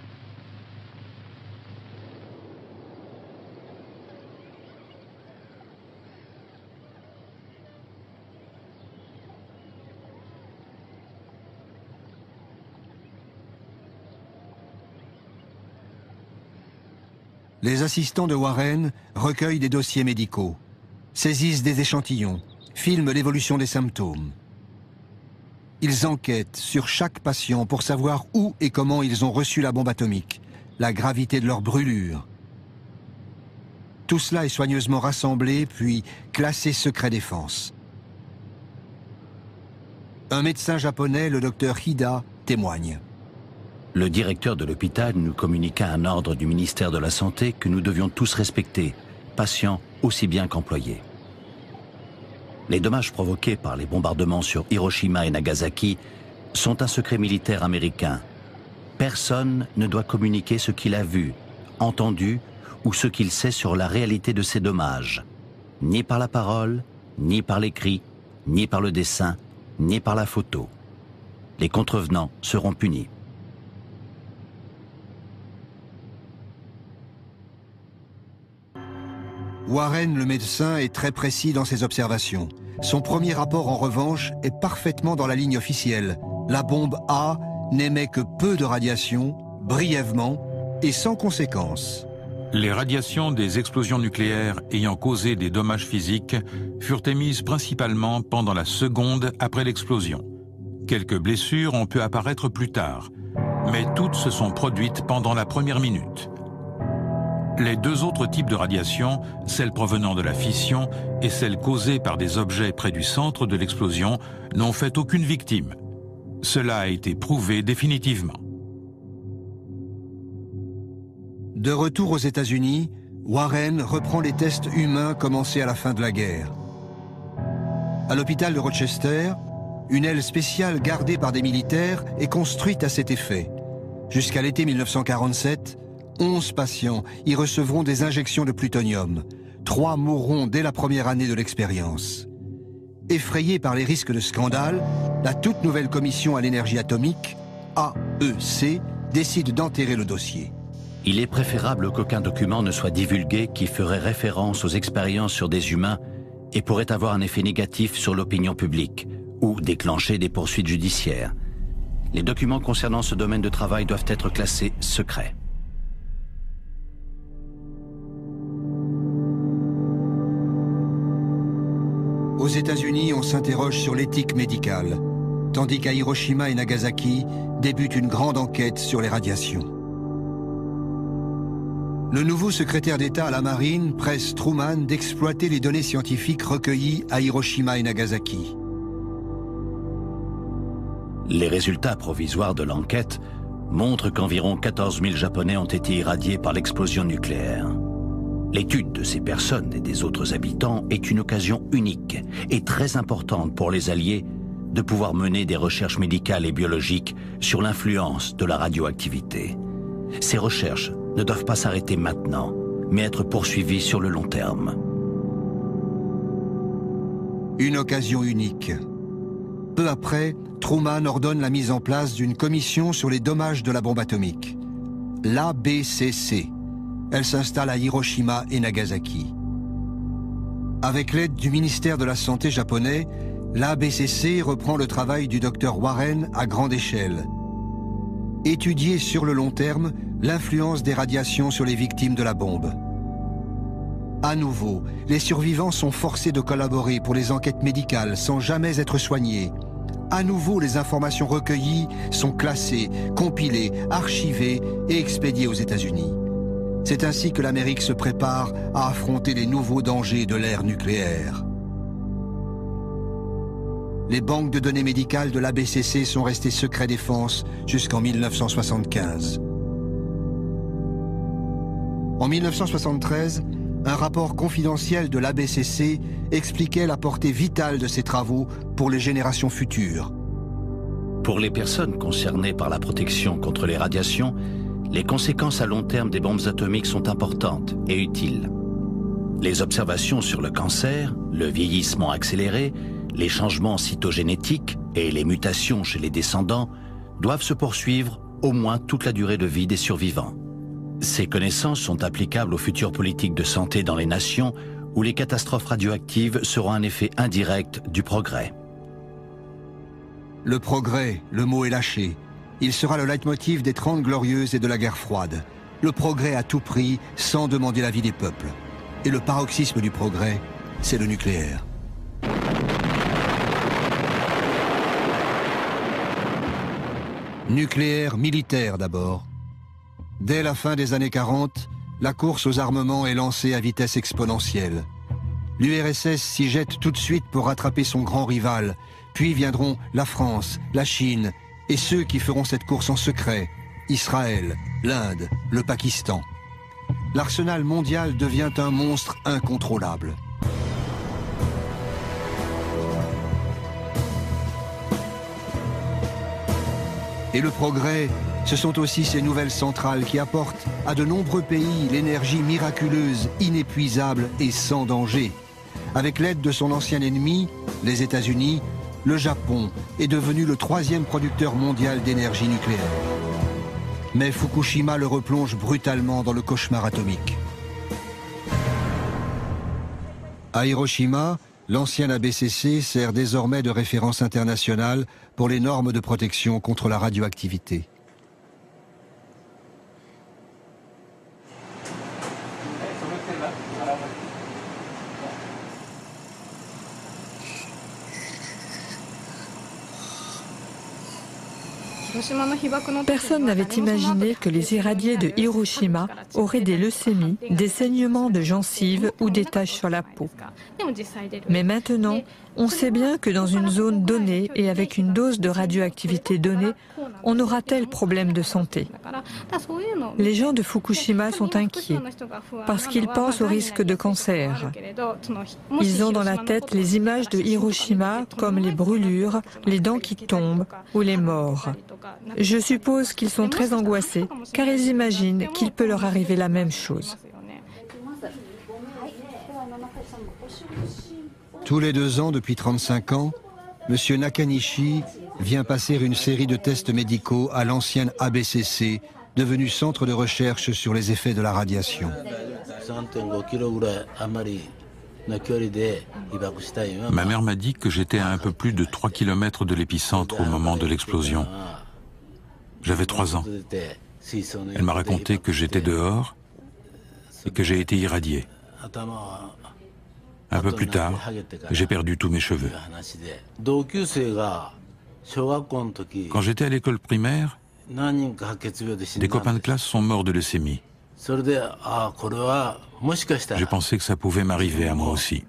Les assistants de Warren recueillent des dossiers médicaux, saisissent des échantillons, filment l'évolution des symptômes. Ils enquêtent sur chaque patient pour savoir où et comment ils ont reçu la bombe atomique, la gravité de leur brûlure. Tout cela est soigneusement rassemblé, puis classé secret défense. Un médecin japonais, le docteur Hida, témoigne. Le directeur de l'hôpital nous communiqua un ordre du ministère de la Santé que nous devions tous respecter, patients aussi bien qu'employés. Les dommages provoqués par les bombardements sur Hiroshima et Nagasaki sont un secret militaire américain. Personne ne doit communiquer ce qu'il a vu, entendu ou ce qu'il sait sur la réalité de ces dommages, ni par la parole, ni par l'écrit, ni par le dessin, ni par la photo. Les contrevenants seront punis. Warren, le médecin, est très précis dans ses observations. Son premier rapport, en revanche, est parfaitement dans la ligne officielle. La bombe A n'émet que peu de radiation, brièvement et sans conséquences. Les radiations des explosions nucléaires ayant causé des dommages physiques furent émises principalement pendant la seconde après l'explosion. Quelques blessures ont pu apparaître plus tard, mais toutes se sont produites pendant la première minute. Les deux autres types de radiation, celle provenant de la fission et celle causée par des objets près du centre de l'explosion, n'ont fait aucune victime. Cela a été prouvé définitivement. De retour aux États-Unis, Warren reprend les tests humains commencés à la fin de la guerre. À l'hôpital de Rochester, une aile spéciale gardée par des militaires est construite à cet effet. Jusqu'à l'été mille neuf cent quarante-sept, onze patients y recevront des injections de plutonium. Trois mourront dès la première année de l'expérience. Effrayée par les risques de scandale, la toute nouvelle commission à l'énergie atomique, A E C, décide d'enterrer le dossier. Il est préférable qu'aucun document ne soit divulgué qui ferait référence aux expériences sur des humains et pourrait avoir un effet négatif sur l'opinion publique ou déclencher des poursuites judiciaires. Les documents concernant ce domaine de travail doivent être classés secrets. Aux États-Unis, on s'interroge sur l'éthique médicale, tandis qu'à Hiroshima et Nagasaki débute une grande enquête sur les radiations. Le nouveau secrétaire d'État à la Marine presse Truman d'exploiter les données scientifiques recueillies à Hiroshima et Nagasaki. Les résultats provisoires de l'enquête montrent qu'environ quatorze mille Japonais ont été irradiés par l'explosion nucléaire. L'étude de ces personnes et des autres habitants est une occasion unique et très importante pour les Alliés de pouvoir mener des recherches médicales et biologiques sur l'influence de la radioactivité. Ces recherches ne doivent pas s'arrêter maintenant, mais être poursuivies sur le long terme. Une occasion unique. Peu après, Truman ordonne la mise en place d'une commission sur les dommages de la bombe atomique, l'A B C C. Elle s'installe à Hiroshima et Nagasaki. Avec l'aide du ministère de la Santé japonais, l'A B C C reprend le travail du docteur Warren à grande échelle. Étudier sur le long terme l'influence des radiations sur les victimes de la bombe. À nouveau, les survivants sont forcés de collaborer pour les enquêtes médicales sans jamais être soignés. À nouveau, les informations recueillies sont classées, compilées, archivées et expédiées aux États-Unis. C'est ainsi que l'Amérique se prépare à affronter les nouveaux dangers de l'ère nucléaire. Les banques de données médicales de l'A B C C sont restées secret défense jusqu'en mille neuf cent soixante-quinze. En mille neuf cent soixante-treize, un rapport confidentiel de l'A B C C expliquait la portée vitale de ces travaux pour les générations futures. Pour les personnes concernées par la protection contre les radiations, les conséquences à long terme des bombes atomiques sont importantes et utiles. Les observations sur le cancer, le vieillissement accéléré, les changements cytogénétiques et les mutations chez les descendants doivent se poursuivre au moins toute la durée de vie des survivants. Ces connaissances sont applicables aux futures politiques de santé dans les nations où les catastrophes radioactives seront un effet indirect du progrès. Le progrès, le mot est lâché. Il sera le leitmotiv des Trente Glorieuses et de la guerre froide. Le progrès à tout prix, sans demander l'avis des peuples. Et le paroxysme du progrès, c'est le nucléaire. Nucléaire militaire d'abord. Dès la fin des années quarante, la course aux armements est lancée à vitesse exponentielle. L'U R S S s'y jette tout de suite pour rattraper son grand rival, puis viendront la France, la Chine, et ceux qui feront cette course en secret, Israël, l'Inde, le Pakistan. L'arsenal mondial devient un monstre incontrôlable. Et le progrès, ce sont aussi ces nouvelles centrales qui apportent à de nombreux pays l'énergie miraculeuse, inépuisable et sans danger. Avec l'aide de son ancien ennemi, les États-Unis, le Japon est devenu le troisième producteur mondial d'énergie nucléaire. Mais Fukushima le replonge brutalement dans le cauchemar atomique. À Hiroshima, l'ancien A B C C sert désormais de référence internationale pour les normes de protection contre la radioactivité. Personne n'avait imaginé que les irradiés de Hiroshima auraient des leucémies, des saignements de gencives ou des taches sur la peau. Mais maintenant, on sait bien que dans une zone donnée et avec une dose de radioactivité donnée, on aura tel problème de santé. Les gens de Fukushima sont inquiets parce qu'ils pensent au risque de cancer. Ils ont dans la tête les images de Hiroshima comme les brûlures, les dents qui tombent ou les morts. Je suppose qu'ils sont très angoissés car ils imaginent qu'il peut leur arriver la même chose. Tous les deux ans, depuis trente-cinq ans, M. Nakanishi vient passer une série de tests médicaux à l'ancienne A B C C, devenue centre de recherche sur les effets de la radiation. Ma mère m'a dit que j'étais à un peu plus de trois kilomètres de l'épicentre au moment de l'explosion. J'avais trois ans. Elle m'a raconté que j'étais dehors et que j'ai été irradié. Un peu plus tard, j'ai perdu tous mes cheveux. Quand j'étais à l'école primaire, des copains de classe sont morts de leucémie. J'ai pensé que ça pouvait m'arriver à moi aussi.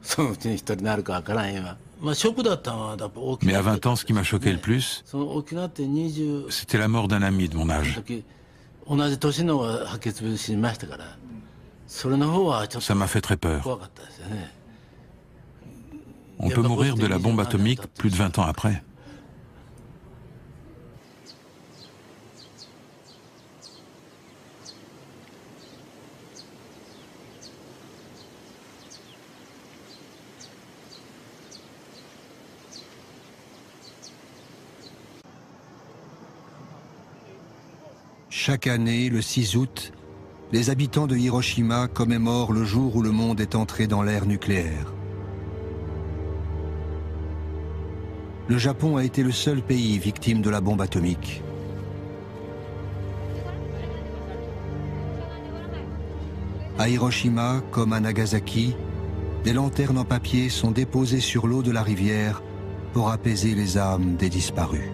Mais à vingt ans, ce qui m'a choqué le plus, c'était la mort d'un ami de mon âge. Ça m'a fait très peur. On peut mourir de la bombe atomique plus de vingt ans après. Chaque année, le six août, les habitants de Hiroshima commémorent le jour où le monde est entré dans l'ère nucléaire. Le Japon a été le seul pays victime de la bombe atomique. À Hiroshima, comme à Nagasaki, des lanternes en papier sont déposées sur l'eau de la rivière pour apaiser les âmes des disparus.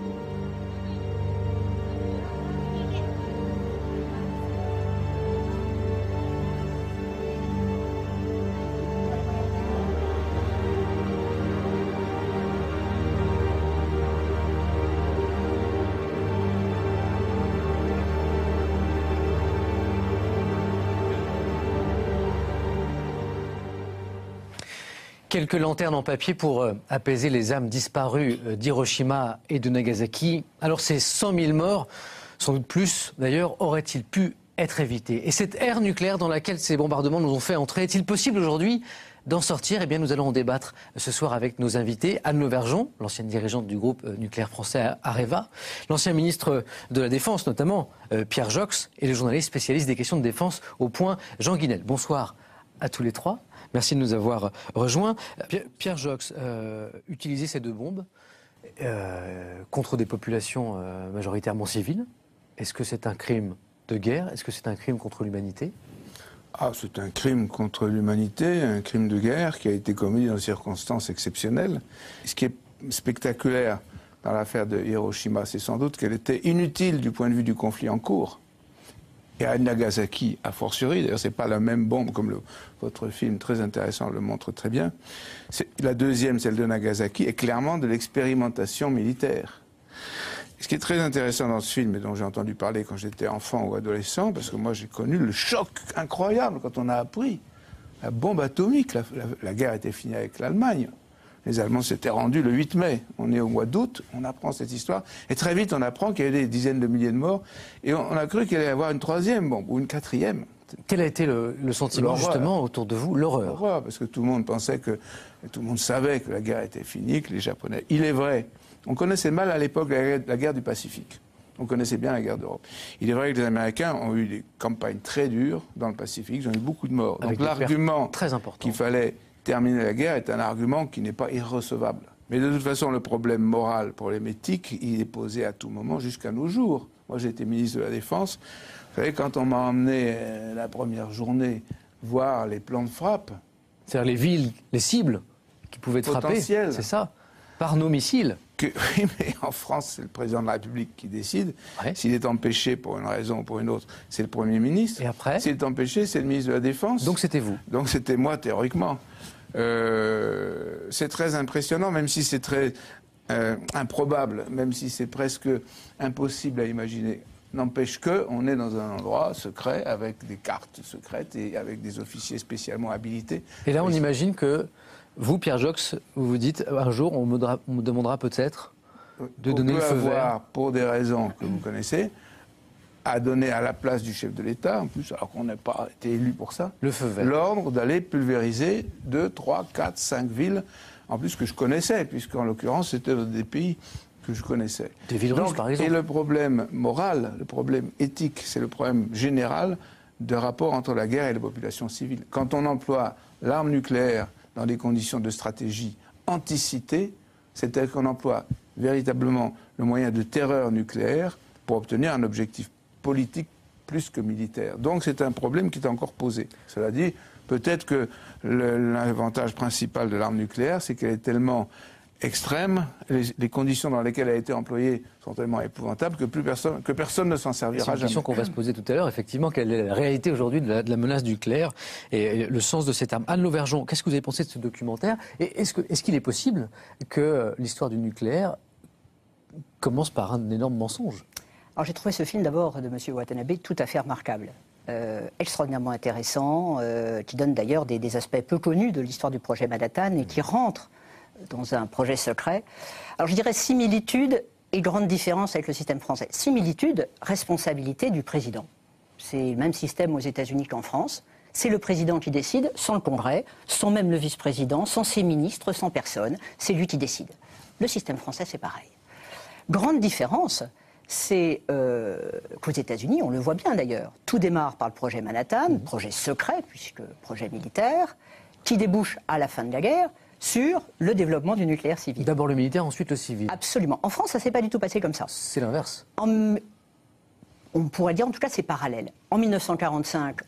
Quelques lanternes en papier pour euh, apaiser les âmes disparues euh, d'Hiroshima et de Nagasaki. Alors ces cent mille morts, sans doute plus d'ailleurs, auraient-ils pu être évités? Et cette ère nucléaire dans laquelle ces bombardements nous ont fait entrer, est-il possible aujourd'hui d'en sortir? Eh bien nous allons en débattre ce soir avec nos invités. Anne Lauvergeon, l'ancienne dirigeante du groupe nucléaire français Areva, l'ancien ministre de la Défense notamment, euh, Pierre Jox, et le journaliste spécialiste des questions de défense au Point, Jean Guinel. Bonsoir à tous les trois. Merci de nous avoir rejoints. Pierre, Pierre Jox, euh, utiliser ces deux bombes euh, contre des populations euh, majoritairement civiles, est-ce que c'est un crime de guerre? Est-ce que c'est un crime contre l'humanité? Ah, c'est un crime contre l'humanité, un crime de guerre qui a été commis dans des circonstances exceptionnelles. Ce qui est spectaculaire dans l'affaire de Hiroshima, c'est sans doute qu'elle était inutile du point de vue du conflit en cours. Et à Nagasaki, a fortiori, d'ailleurs c'est pas la même bombe comme le, votre film très intéressant le montre très bien. La deuxième, celle de Nagasaki, est clairement de l'expérimentation militaire. Ce qui est très intéressant dans ce film, et dont j'ai entendu parler quand j'étais enfant ou adolescent, parce que moi j'ai connu le choc incroyable quand on a appris la bombe atomique. La, la, la guerre était finie avec l'Allemagne. Les Allemands s'étaient rendus le huit mai. On est au mois d'août, on apprend cette histoire. Et très vite, on apprend qu'il y a eu des dizaines de milliers de morts. Et on, on a cru qu'il allait y avoir une troisième bombe, ou une quatrième. Quel a été le, le sentiment, justement, autour de vous? L'horreur. L'horreur, parce que tout le monde pensait que... Tout le monde savait que la guerre était finie, que les Japonais... Il est vrai, on connaissait mal à l'époque la, la guerre du Pacifique. On connaissait bien la guerre d'Europe. Il est vrai que les Américains ont eu des campagnes très dures dans le Pacifique. Ils ont eu beaucoup de morts. Avec donc l'argument qu'il fallait... terminer la guerre est un argument qui n'est pas irrecevable. Mais de toute façon, le problème moral, problématique, il est posé à tout moment jusqu'à nos jours. Moi, j'ai été ministre de la Défense. Vous savez, quand on m'a emmené euh, la première journée voir les plans de frappe... C'est-à-dire les villes, les cibles qui pouvaient être frappées, c'est ça, par nos missiles. Que, oui, mais en France, c'est le président de la République qui décide. Ouais. S'il est empêché pour une raison ou pour une autre, c'est le Premier ministre. Et après? S'il est empêché, c'est le ministre de la Défense. Donc c'était vous? Donc c'était moi, théoriquement. Euh, c'est très impressionnant, même si c'est très euh, improbable, même si c'est presque impossible à imaginer. N'empêche qu'on est dans un endroit secret, avec des cartes secrètes et avec des officiers spécialement habilités. Et là, on imagine que vous, Pierre Jox, vous vous dites, un jour, on me, on me demandera peut-être de on donner le feu avoir, vert. Pour des raisons que vous connaissez, a donné à la place du chef de l'État, en plus, alors qu'on n'a pas été élu pour ça, le feu vert, l'ordre d'aller pulvériser deux, trois, quatre, cinq villes, en plus que je connaissais, puisqu'en l'occurrence, c'était dans des pays que je connaissais. Des villes russes, par exemple. Et le problème moral, le problème éthique, c'est le problème général de rapport entre la guerre et la population civile. Quand on emploie l'arme nucléaire dans des conditions de stratégie anticitées, c'est-à-dire qu'on emploie véritablement le moyen de terreur nucléaire pour obtenir un objectif politique plus que militaire. Donc c'est un problème qui est encore posé. Cela dit, peut-être que l'avantage principal de l'arme nucléaire, c'est qu'elle est tellement extrême, les, les conditions dans lesquelles elle a été employée sont tellement épouvantables que, plus personne, que personne ne s'en servira jamais. C'est une question qu'on va se poser tout à l'heure, effectivement, quelle est la réalité aujourd'hui de, de la menace nucléaire et, et le sens de cette arme. Anne Lauvergeon, qu'est-ce que vous avez pensé de ce documentaire? Et est-ce que, est-ce qu'il est possible que l'histoire du nucléaire commence par un énorme mensonge? Alors j'ai trouvé ce film d'abord de M. Watanabe tout à fait remarquable. Euh, extraordinairement intéressant, euh, qui donne d'ailleurs des, des aspects peu connus de l'histoire du projet Manhattan et qui rentre dans un projet secret. Alors je dirais similitude et grande différence avec le système français. Similitude, responsabilité du président. C'est le même système aux États-Unis qu'en France. C'est le président qui décide, sans le Congrès, sans même le vice-président, sans ses ministres, sans personne. C'est lui qui décide. Le système français, c'est pareil. Grande différence, c'est euh, qu'aux États-Unis, on le voit bien d'ailleurs, tout démarre par le projet Manhattan, mmh. projet secret, puisque projet militaire, qui débouche à la fin de la guerre sur le développement du nucléaire civil. D'abord le militaire, ensuite le civil. Absolument. En France, ça ne s'est pas du tout passé comme ça. C'est l'inverse. En, on pourrait dire, en tout cas, c'est parallèle. En mille neuf cent quarante-cinq,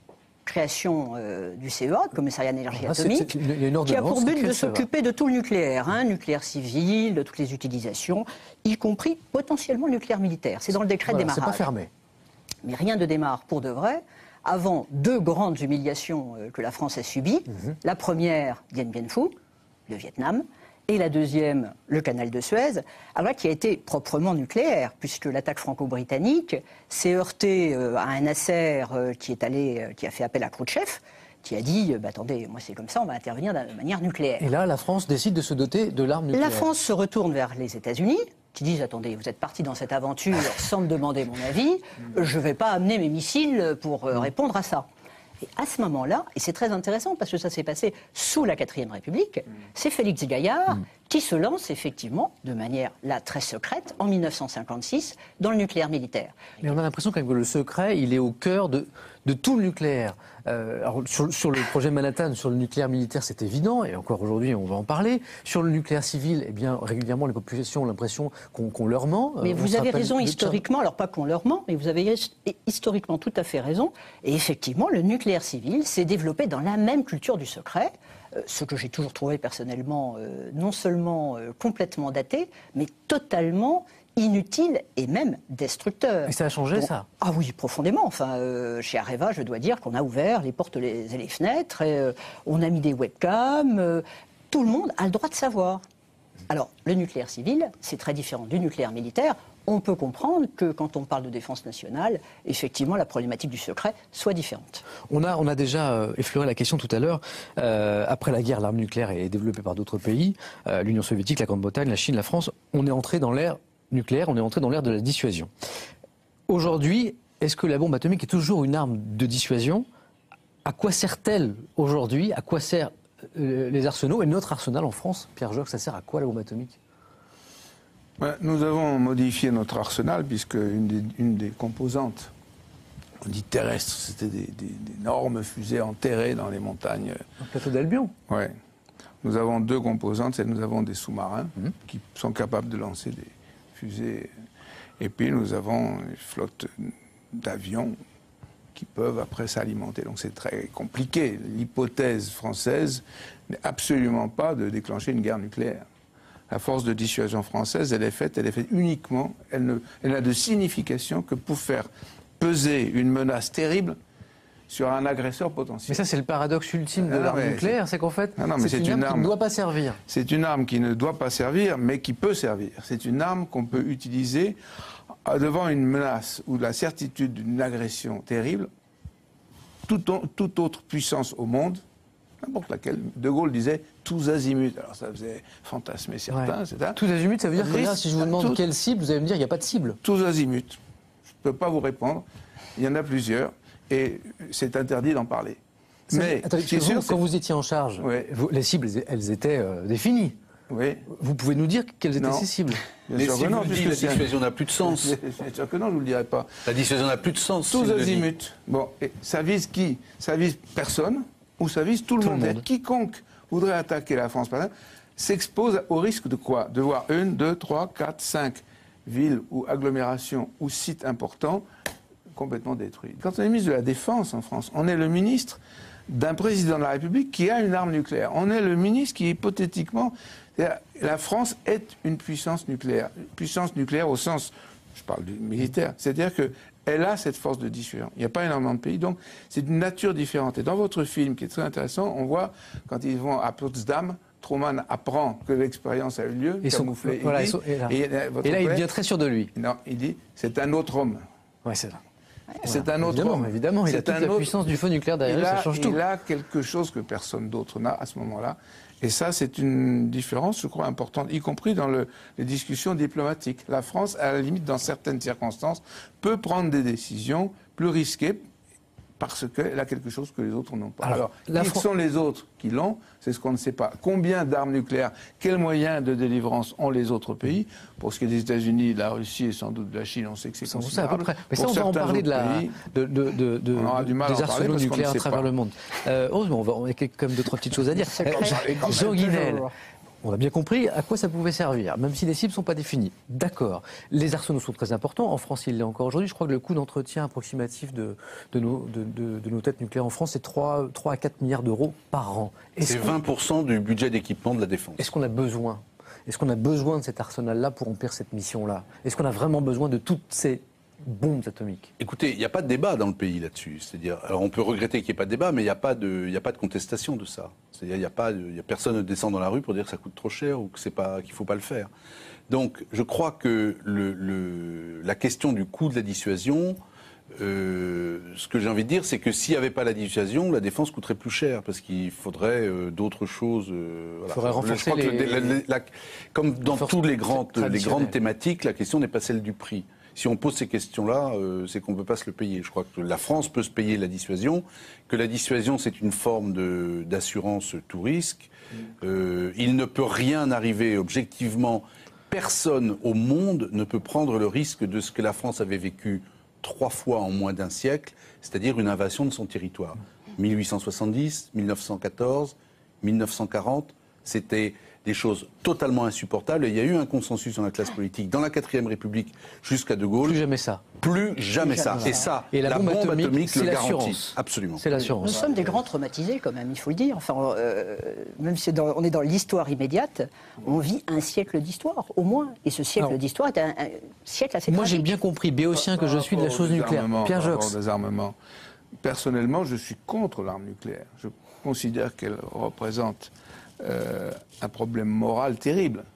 création euh, du C E A, le Commissariat d'énergie ah, atomique, c'est, c'est une qui a pour but de s'occuper de tout le nucléaire, hein, nucléaire civil, de toutes les utilisations, y compris potentiellement le nucléaire militaire. C'est dans le décret voilà, de démarrage. C'est pas fermé. Mais rien ne démarre pour de vrai avant deux grandes humiliations euh, que la France a subies. Mm-hmm. La première, Dien Bien Phu, le Vietnam, et la deuxième, le canal de Suez, alors là, qui a été proprement nucléaire, puisque l'attaque franco-britannique s'est heurtée euh, à un Nasser euh, qui, est allé, euh, qui a fait appel à Khrouchtchev, qui a dit bah, « attendez, moi c'est comme ça, on va intervenir de manière nucléaire ». Et là, la France décide de se doter de l'arme nucléaire. La France se retourne vers les États-Unis, qui disent « attendez, vous êtes partis dans cette aventure sans me demander mon avis, je ne vais pas amener mes missiles pour euh, répondre à ça ». Et à ce moment-là, et c'est très intéressant parce que ça s'est passé sous la quatrième République, mmh. c'est Félix Gaillard mmh. qui se lance effectivement, de manière là très secrète, en mille neuf cent cinquante-six, dans le nucléaire militaire. Mais on a l'impression quand même que le secret, il est au cœur de, de tout le nucléaire. Euh, alors sur, sur le projet Manhattan, sur le nucléaire militaire, c'est évident, et encore aujourd'hui, on va en parler. Sur le nucléaire civil, eh bien, régulièrement, les populations ont l'impression qu'on, qu'on leur ment. Mais vous avez raison historiquement, alors pas qu'on leur ment, mais vous avez historiquement tout à fait raison. Et effectivement, le nucléaire civil s'est développé dans la même culture du secret, euh, ce que j'ai toujours trouvé personnellement euh, non seulement euh, complètement daté, mais totalement inutile et même destructeur. Et ça a changé, bon, ça? Ah oui, profondément. Enfin, euh, chez Areva, je dois dire qu'on a ouvert les portes les, et les fenêtres, et, euh, on a mis des webcams, euh, tout le monde a le droit de savoir. Alors, le nucléaire civil, c'est très différent du nucléaire militaire. On peut comprendre que quand on parle de défense nationale, effectivement, la problématique du secret soit différente. On a, on a déjà euh, effleuré la question tout à l'heure. Euh, après la guerre, l'arme nucléaire est développée par d'autres pays. Euh, L'Union soviétique, la Grande-Bretagne, la Chine, la France. On est entré dans l'ère nucléaire, on est entré dans l'ère de la dissuasion. Aujourd'hui, est-ce que la bombe atomique est toujours une arme de dissuasion? À quoi sert-elle aujourd'hui? À quoi servent euh, les arsenaux? Et notre arsenal en France, Pierre Jox, ça sert à quoi la bombe atomique? Nous avons modifié notre arsenal, puisque une des, une des composantes, on dit terrestres, c'était des, des, d'énormes fusées enterrées dans les montagnes. Le plateau d'Albion. Oui. Nous avons deux composantes, c'est nous avons des sous-marins mmh. qui sont capables de lancer des fusées. Et puis nous avons une flotte d'avions qui peuvent après s'alimenter. Donc c'est très compliqué. L'hypothèse française n'est absolument pas de déclencher une guerre nucléaire. La force de dissuasion française, elle est faite, elle est faite uniquement, elle, ne, elle n'a de signification que pour faire peser une menace terrible sur un agresseur potentiel. Mais ça, c'est le paradoxe ultime de ah, l'arme nucléaire, c'est qu'en fait, ah non, c'est, c'est une, une arme, arme qui ne doit pas servir. C'est une arme qui ne doit pas servir, mais qui peut servir. C'est une arme qu'on peut utiliser devant une menace ou la certitude d'une agression terrible. Toute, toute autre puissance au monde, n'importe laquelle, De Gaulle disait tous azimuts. Alors ça faisait fantasmer certains. Ouais. Tous azimuts, ça veut dire que là, si je vous demande tout, quelle cible, vous allez me dire qu'il n'y a pas de cible. Tous azimuts. ne peux pas vous répondre. Il y en a plusieurs et c'est interdit d'en parler. Mais attendez, ce qui est sûr, vous, quand vous étiez en charge, ouais. vous, les cibles, elles étaient euh, définies. Oui. Vous pouvez nous dire quelles étaient non. ces cibles? Mais si non, puisque la dissuasion n'a plus de sens. C'est sûr que non, je ne vous le dirai pas. La dissuasion n'a plus de sens. Tous azimuts. Bon, et ça vise qui? Ça vise personne ou ça vise tout le tout monde, monde. Quiconque voudrait attaquer la France, par exemple, s'expose au risque de quoi? De voir une, deux, trois, quatre, cinq villes ou agglomérations ou sites importants complètement détruits. Quand on est ministre de la Défense en France, on est le ministre d'un président de la République qui a une arme nucléaire. On est le ministre qui, hypothétiquement... La France est une puissance nucléaire. Une puissance nucléaire au sens, je parle du militaire, c'est-à-dire qu'elle a cette force de dissuasion. Il n'y a pas énormément de pays, donc c'est d'une nature différente. Et dans votre film, qui est très intéressant, on voit, quand ils vont à Potsdam, Truman apprend que l'expérience a eu lieu, et camouflé, voilà, il dit, et là, et, et là il devient très sûr de lui. Non, il dit, c'est un autre homme. Ouais, c'est ça. C'est un autre évidemment, homme. Évidemment, il a toute la autre... puissance du feu nucléaire derrière lui, ça change tout. Il a quelque chose que personne d'autre n'a à ce moment-là. Et ça, c'est une différence, je crois, importante, y compris dans le, les discussions diplomatiques. La France, à la limite, dans certaines circonstances, peut prendre des décisions plus risquées parce qu'elle a quelque chose que les autres n'ont pas. Alors, Alors qui Fran... sont les autres qui l'ont? C'est ce qu'on ne sait pas. Combien d'armes nucléaires, quels moyens de délivrance ont les autres pays? Pour ce qui est des États-Unis, de la Russie et sans doute de la Chine, on sait que c'est considérable. À peu près. Mais ça, on va en parler de la, pays, de, de, de, de, on aura du mal des à en arsenaux nucléaires à travers pas. le monde. Euh, heureusement, on, va, on a quand même deux, trois petites choses à dire. Euh, Jean Guinel, on a bien compris à quoi ça pouvait servir, même si les cibles ne sont pas définies. D'accord. Les arsenaux sont très importants. En France, il l'est encore aujourd'hui. Je crois que le coût d'entretien approximatif de, de, nos, de, de, de nos têtes nucléaires en France, c'est trois à quatre milliards d'euros par an. C'est vingt pour cent du budget d'équipement de la défense. Est-ce qu'on a besoin Est-ce qu'on a besoin de cet arsenal-là pour remplir cette mission-là? Est-ce qu'on a vraiment besoin de toutes ces bombes atomiques? Écoutez, il n'y a pas de débat dans le pays là-dessus. C'est-à-dire, alors on peut regretter qu'il n'y ait pas de débat, mais il n'y a pas de, il n'y a pas de contestation de ça. C'est-à-dire, il n'y a pas, il y a personne ne descend dans la rue pour dire que ça coûte trop cher ou que c'est pas, qu'il faut pas le faire. Donc, je crois que le, le, la question du coût de la dissuasion, euh, ce que j'ai envie de dire, c'est que s'il n'y avait pas la dissuasion, la défense coûterait plus cher parce qu'il faudrait euh, d'autres choses. Euh, voilà. Il faudrait renforcer je crois les, que le, la, la, comme dans toutes les grandes, les grandes thématiques, la question n'est pas celle du prix. Si on pose ces questions-là, euh, c'est qu'on ne peut pas se le payer. Je crois que la France peut se payer la dissuasion, que la dissuasion, c'est une forme de, d'assurance tout risque. Euh, il ne peut rien arriver objectivement. Personne au monde ne peut prendre le risque de ce que la France avait vécu trois fois en moins d'un siècle, c'est-à-dire une invasion de son territoire. mille huit cent soixante-dix, mille neuf cent quatorze, mille neuf cent quarante, c'était des choses totalement insupportables. Et il y a eu un consensus dans la classe politique, dans la quatrième République, jusqu'à De Gaulle. Plus jamais ça. Plus jamais, Plus jamais ça. ça. Et ça, et la, la bombe, bombe atomique, atomique le garantit. Absolument. C'est l'assurance. Nous sommes des grands traumatisés, quand même, il faut le dire. Enfin, euh, même si dans, on est dans l'histoire immédiate, on vit un siècle d'histoire, au moins. Et ce siècle Alors, d'histoire est un, un siècle assez Moi, tragique. j'ai bien compris, béotien, que je suis de la chose nucléaire. Pierre Jox. Des armements. Personnellement, je suis contre l'arme nucléaire. Je considère qu'elle représente Euh, un problème moral terrible.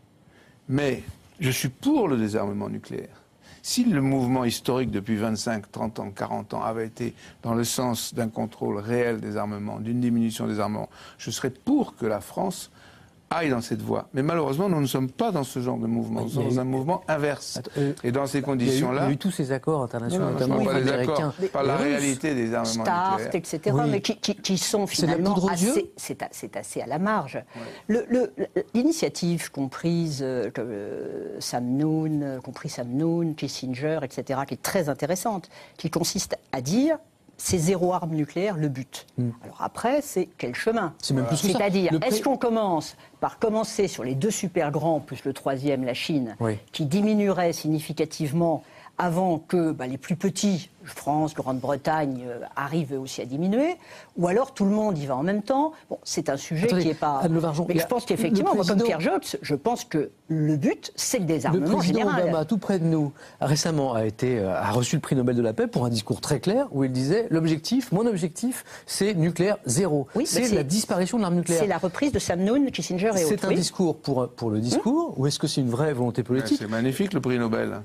Mais je suis pour le désarmement nucléaire. Si le mouvement historique depuis vingt-cinq, trente ans, quarante ans avait été dans le sens d'un contrôle réel des armements, d'une diminution des armements, je serais pour que la France aille dans cette voie. Mais malheureusement, nous ne sommes pas dans ce genre de mouvement. Nous sommes dans un mouvement inverse. Et dans ces conditions-là... Il y a eu tous ces accords internationaux, non, non, notamment pas les Américains. Pas la réalité des armements Start, nucléaires. et cetera, oui. mais qui, qui, qui sont finalement assez... C'est assez, assez à la marge. Ouais. L'initiative comprise euh, euh, Sam Nunn, compris Sam Nunn, Kissinger, et cetera, qui est très intéressante, qui consiste à dire... c'est zéro arme nucléaire le but. Mm. Alors après, c'est quel chemin? C'est même plus que ça. C'est-à-dire, pré... est-ce qu'on commence par commencer sur les deux super grands, plus le troisième, la Chine, oui. qui diminuerait significativement avant que bah, les plus petits, France, Grande-Bretagne, euh, arrivent aussi à diminuer, ou alors tout le monde y va en même temps. Bon, c'est un sujet Attendez, qui n'est pas... Vargeon, mais je pense qu'effectivement, président... moi, comme Pierre Jox, je pense que le but, c'est le désarmement général. Le président Obama, tout près de nous, récemment a, été, a reçu le prix Nobel de la paix pour un discours très clair où il disait l'objectif, mon objectif, c'est nucléaire zéro. Oui, c'est la disparition de l'arme nucléaire. C'est la reprise de Sam Nunn, Kissinger et autres. C'est un oui. discours pour, pour le discours, mmh. ou est-ce que c'est une vraie volonté politique? C'est magnifique le prix Nobel.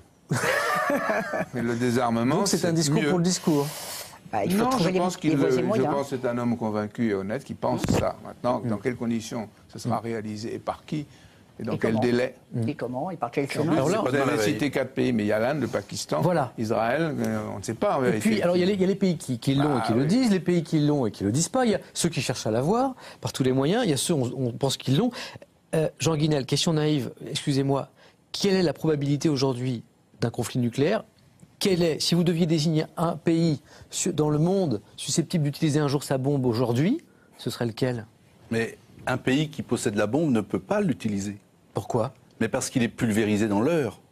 Mais le désarmement, c'est un discours mieux. pour le discours. Bah, il faut non, trouver je pense qu'il les, je les pense que c'est un homme convaincu et honnête qui pense ça. Maintenant, mmh. dans quelles conditions ça sera mmh. réalisé et par qui, Et dans Et quel comment délai? Et comment? Et par quel chemin? Alors là, vous avez cité quatre pays, mais il y a l'Inde, le Pakistan, voilà. Israël, euh, on ne sait pas en vérité. Et puis, alors il y, y a les pays qui, qui l'ont ah, et qui oui. le disent, les pays qui l'ont et qui le disent pas. Il y a ceux qui cherchent à l'avoir par tous les moyens. Il y a ceux on, on pense qu'ils l'ont. Euh, Jean Guinel, question naïve, excusez-moi. Quelle est la probabilité aujourd'hui d'un conflit nucléaire? Quelle est, si vous deviez désigner un pays dans le monde susceptible d'utiliser un jour sa bombe aujourd'hui, ce serait lequel? Mais un pays qui possède la bombe ne peut pas l'utiliser. Pourquoi? Mais parce qu'il est pulvérisé dans l'heure.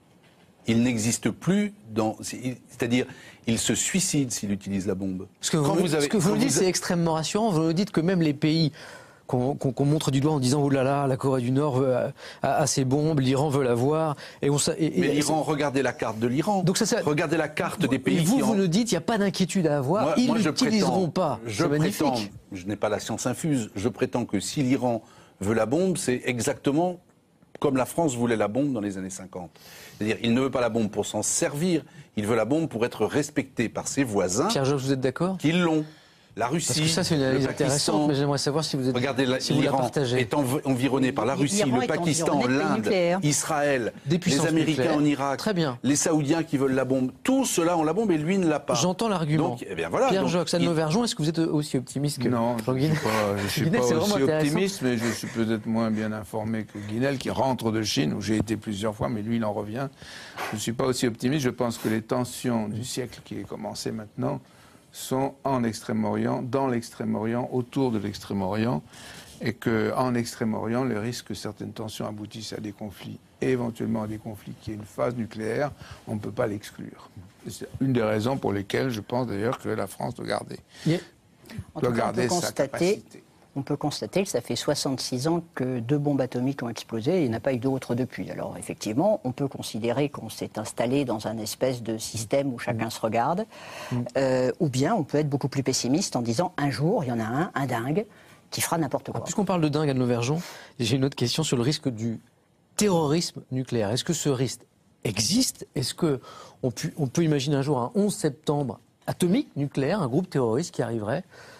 Il n'existe plus dans... C'est-à-dire, il se suicide s'il utilise la bombe. Ce que vous, vous, avez, ce que vous nous dites, vous... c'est extrêmement rassurant. Vous nous dites que même les pays qu'on qu'on, qu'on montre du doigt en disant « Oh là là, la Corée du Nord veut, a, a ses bombes, l'Iran veut l'avoir. » Mais l'Iran, regardez la carte de l'Iran. Donc ça, ça, regardez la carte vous, des pays vous, qui vous en... nous dites, il n'y a pas d'inquiétude à avoir. Moi, Ils ne l'utiliseront pas. Je prétends, je n'ai pas la science infuse, je prétends que si l'Iran veut la bombe, c'est exactement comme la France voulait la bombe dans les années cinquante. C'est-à-dire, il ne veut pas la bombe pour s'en servir, il veut la bombe pour être respecté par ses voisins. Pierre-Georges, vous êtes d'accord? Qui l'ont. La Russie, parce que ça, c'est une analyse intéressante, mais j'aimerais savoir si vous êtes regardez la, si vous la partagez. Est env environné par la Russie, le Pakistan, l'Inde, Israël, les Américains nucléaires. En Irak, Très bien. les Saoudiens qui veulent la bombe. Tous ceux-là ont la bombe et lui ne l'a pas. J'entends l'argument. Eh bien voilà. Pierre-Jacques Sanneau-Vergeon, est-ce que vous êtes aussi optimiste que Non, je ne suis pas, je suis pas aussi optimiste, mais je suis peut-être moins bien informé que Guinel, qui rentre de Chine, où j'ai été plusieurs fois, mais lui, il en revient. Je ne suis pas aussi optimiste. Je pense que les tensions du siècle qui est commencé maintenant sont en Extrême-Orient, dans l'Extrême-Orient, autour de l'Extrême-Orient, et qu'en Extrême-Orient, le risque que certaines tensions aboutissent à des conflits, et éventuellement à des conflits qui aient une phase nucléaire, on ne peut pas l'exclure. C'est une des raisons pour lesquelles je pense d'ailleurs que la France doit garder, yeah. doit garder sa capacité. On peut constater que ça fait soixante-six ans que deux bombes atomiques ont explosé et il n'y en a pas eu d'autres depuis. Alors effectivement, on peut considérer qu'on s'est installé dans un espèce de système où chacun mmh. se regarde, mmh. euh, ou bien on peut être beaucoup plus pessimiste en disant un jour, il y en a un, un dingue, qui fera n'importe quoi. Puisqu'on parle de dingue, Anne-Vergeon, j'ai une autre question sur le risque du terrorisme nucléaire. Est-ce que ce risque existe? Est-ce qu'on peut, on peut imaginer un jour un onze septembre atomique, nucléaire, un groupe terroriste qui arriverait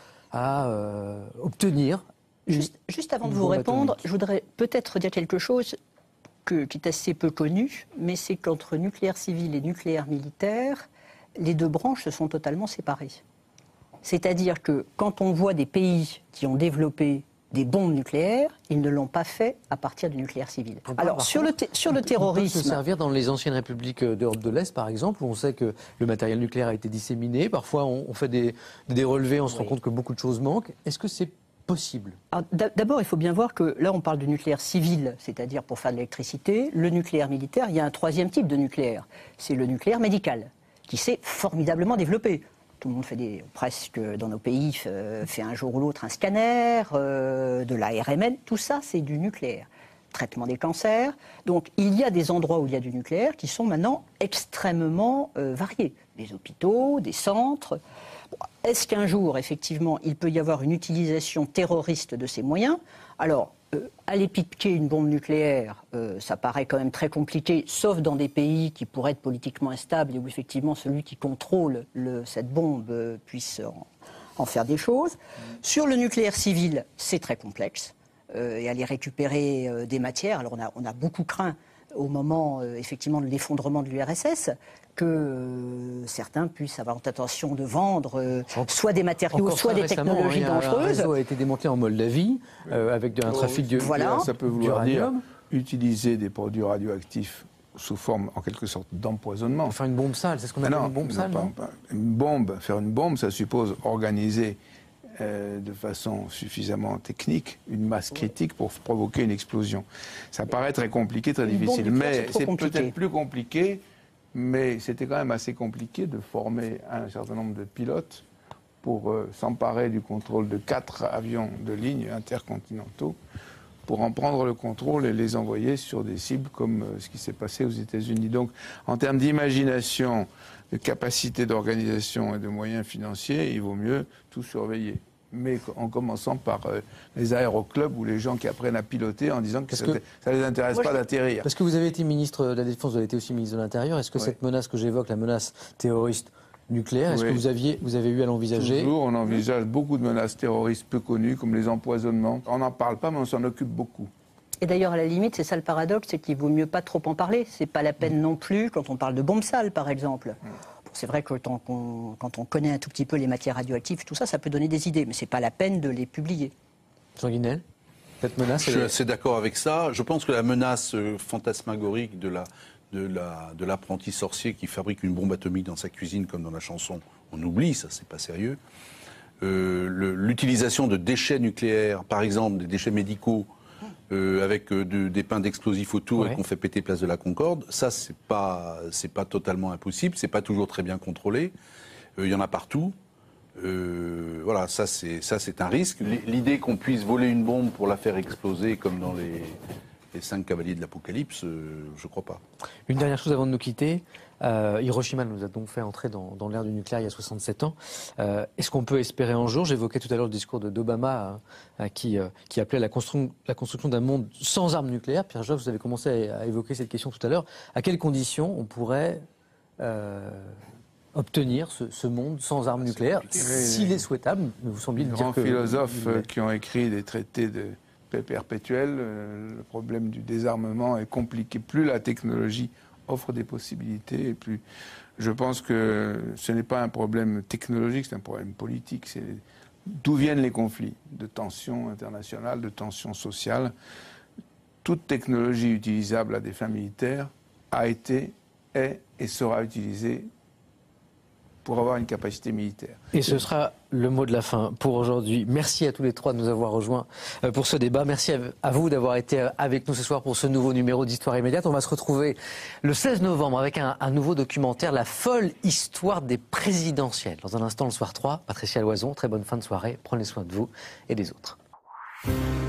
à euh, obtenir... Juste, juste avant de vous répondre, atomique. Je voudrais peut-être dire quelque chose que, qui est assez peu connu, mais c'est qu'entre nucléaire civil et nucléaire militaire, les deux branches se sont totalement séparées. C'est-à-dire que quand on voit des pays qui ont développé des bombes nucléaires, ils ne l'ont pas fait à partir du nucléaire civil. Alors, sur le, sur le terrorisme... On peut se servir dans les anciennes républiques d'Europe de l'Est, par exemple, où on sait que le matériel nucléaire a été disséminé. Parfois, on, on fait des, des relevés, on se oui. rend compte que beaucoup de choses manquent. Est-ce que c'est possible? D'abord, il faut bien voir que là, on parle du nucléaire civil, c'est-à-dire pour faire de l'électricité. Le nucléaire militaire, il y a un troisième type de nucléaire. C'est le nucléaire médical, qui s'est formidablement développé. Tout le monde fait des, presque dans nos pays, fait un jour ou l'autre un scanner, euh, de l'A R M N, tout ça c'est du nucléaire. Traitement des cancers. Donc il y a des endroits où il y a du nucléaire qui sont maintenant extrêmement euh, variés. Des hôpitaux, des centres. Bon, est-ce qu'un jour, effectivement, il peut y avoir une utilisation terroriste de ces moyens? Alors, euh, aller piquer une bombe nucléaire, euh, ça paraît quand même très compliqué, sauf dans des pays qui pourraient être politiquement instables et où effectivement celui qui contrôle le, cette bombe euh, puisse en, en faire des choses. Mmh. Sur le nucléaire civil, c'est très complexe. Euh, et aller récupérer euh, des matières, alors on a, on a beaucoup craint au moment euh, effectivement de l'effondrement de l'U R S S, que euh, certains puissent avoir l'intention de vendre euh, soit des matériaux, soit des technologies hein, dangereuses. Un réseau a été démantelé en Moldavie euh, avec un trafic de voilà. Ça peut vouloir dire utiliser des produits radioactifs sous forme, en quelque sorte, d'empoisonnement. Enfin, une bombe sale, c'est ce qu'on appelle non, une bombe non, sale, pas, non pas. Une bombe, faire une bombe, ça suppose organiser euh, de façon suffisamment technique une masse critique pour provoquer une explosion. Ça paraît très compliqué, très une difficile, mais c'est compliqué. peut-être plus compliqué. Mais c'était quand même assez compliqué de former un certain nombre de pilotes pour euh, s'emparer du contrôle de quatre avions de ligne intercontinentaux, pour en prendre le contrôle et les envoyer sur des cibles comme euh, ce qui s'est passé aux États-Unis. Donc, en termes d'imagination, de capacité d'organisation et de moyens financiers, il vaut mieux tout surveiller. Mais en commençant par euh, les aéroclubs ou les gens qui apprennent à piloter en disant que ça ne les intéresse pas d'atterrir. Parce que vous avez été ministre de la Défense, vous avez été aussi ministre de l'Intérieur. Est-ce que oui. cette menace que j'évoque, la menace terroriste nucléaire, est-ce oui. que vous, aviez, vous avez eu à l'envisager? Toujours, on envisage beaucoup de menaces terroristes peu connues, comme les empoisonnements. On n'en parle pas, mais on s'en occupe beaucoup. Et d'ailleurs, à la limite, c'est ça le paradoxe, c'est qu'il vaut mieux pas trop en parler. C'est pas la peine non plus quand on parle de bombes sales, par exemple. Bon, c'est vrai que quand on, quand on connaît un tout petit peu les matières radioactives, tout ça, ça peut donner des idées, mais c'est pas la peine de les publier. Jean Guinel, cette menace... Je suis assez d'accord avec ça. Je pense que la menace fantasmagorique de la, de la, de l'apprenti sorcier qui fabrique une bombe atomique dans sa cuisine, comme dans la chanson, on oublie, ça, c'est pas sérieux. Euh, le, l'utilisation de déchets nucléaires, par exemple, des déchets médicaux, Euh, avec euh, de, des pains d'explosifs autour ouais. et qu'on fait péter place de la Concorde, ça c'est pas c'est pas totalement impossible, c'est pas toujours très bien contrôlé. Il euh, y en a partout. Euh, voilà, ça c'est ça c'est un risque. L'idée qu'on puisse voler une bombe pour la faire exploser comme dans les, les cinq cavaliers de l'Apocalypse, euh, je crois pas. Une dernière chose avant de nous quitter. Euh, Hiroshima nous a donc fait entrer dans, dans l'ère du nucléaire il y a soixante-sept ans. Euh, est-ce qu'on peut espérer un jour, j'évoquais tout à l'heure le discours de, d'Obama euh, qui, euh, qui appelait la, constru- la construction d'un monde sans armes nucléaires. Pierre Jox, vous avez commencé à, à évoquer cette question tout à l'heure. À quelles conditions on pourrait euh, obtenir ce, ce monde sans armes nucléaires, s'il est souhaitable, vous semblez dire que... Les grands philosophes euh, qui ont écrit des traités de paix perpétuelle, euh, le problème du désarmement est compliqué. Plus la technologie offre des possibilités, et plus je pense que ce n'est pas un problème technologique, c'est un problème politique. C'est d'où viennent les conflits de tensions internationales, de tensions sociales. Toute technologie utilisable à des fins militaires a été, est et sera utilisée pour avoir une capacité militaire. Et ce sera le mot de la fin pour aujourd'hui. Merci à tous les trois de nous avoir rejoints pour ce débat. Merci à vous d'avoir été avec nous ce soir pour ce nouveau numéro d'Histoire immédiate. On va se retrouver le seize novembre avec un, un nouveau documentaire, La folle histoire des présidentielles. Dans un instant, le soir trois, Patricia Loison, très bonne fin de soirée. Prenez soin de vous et des autres.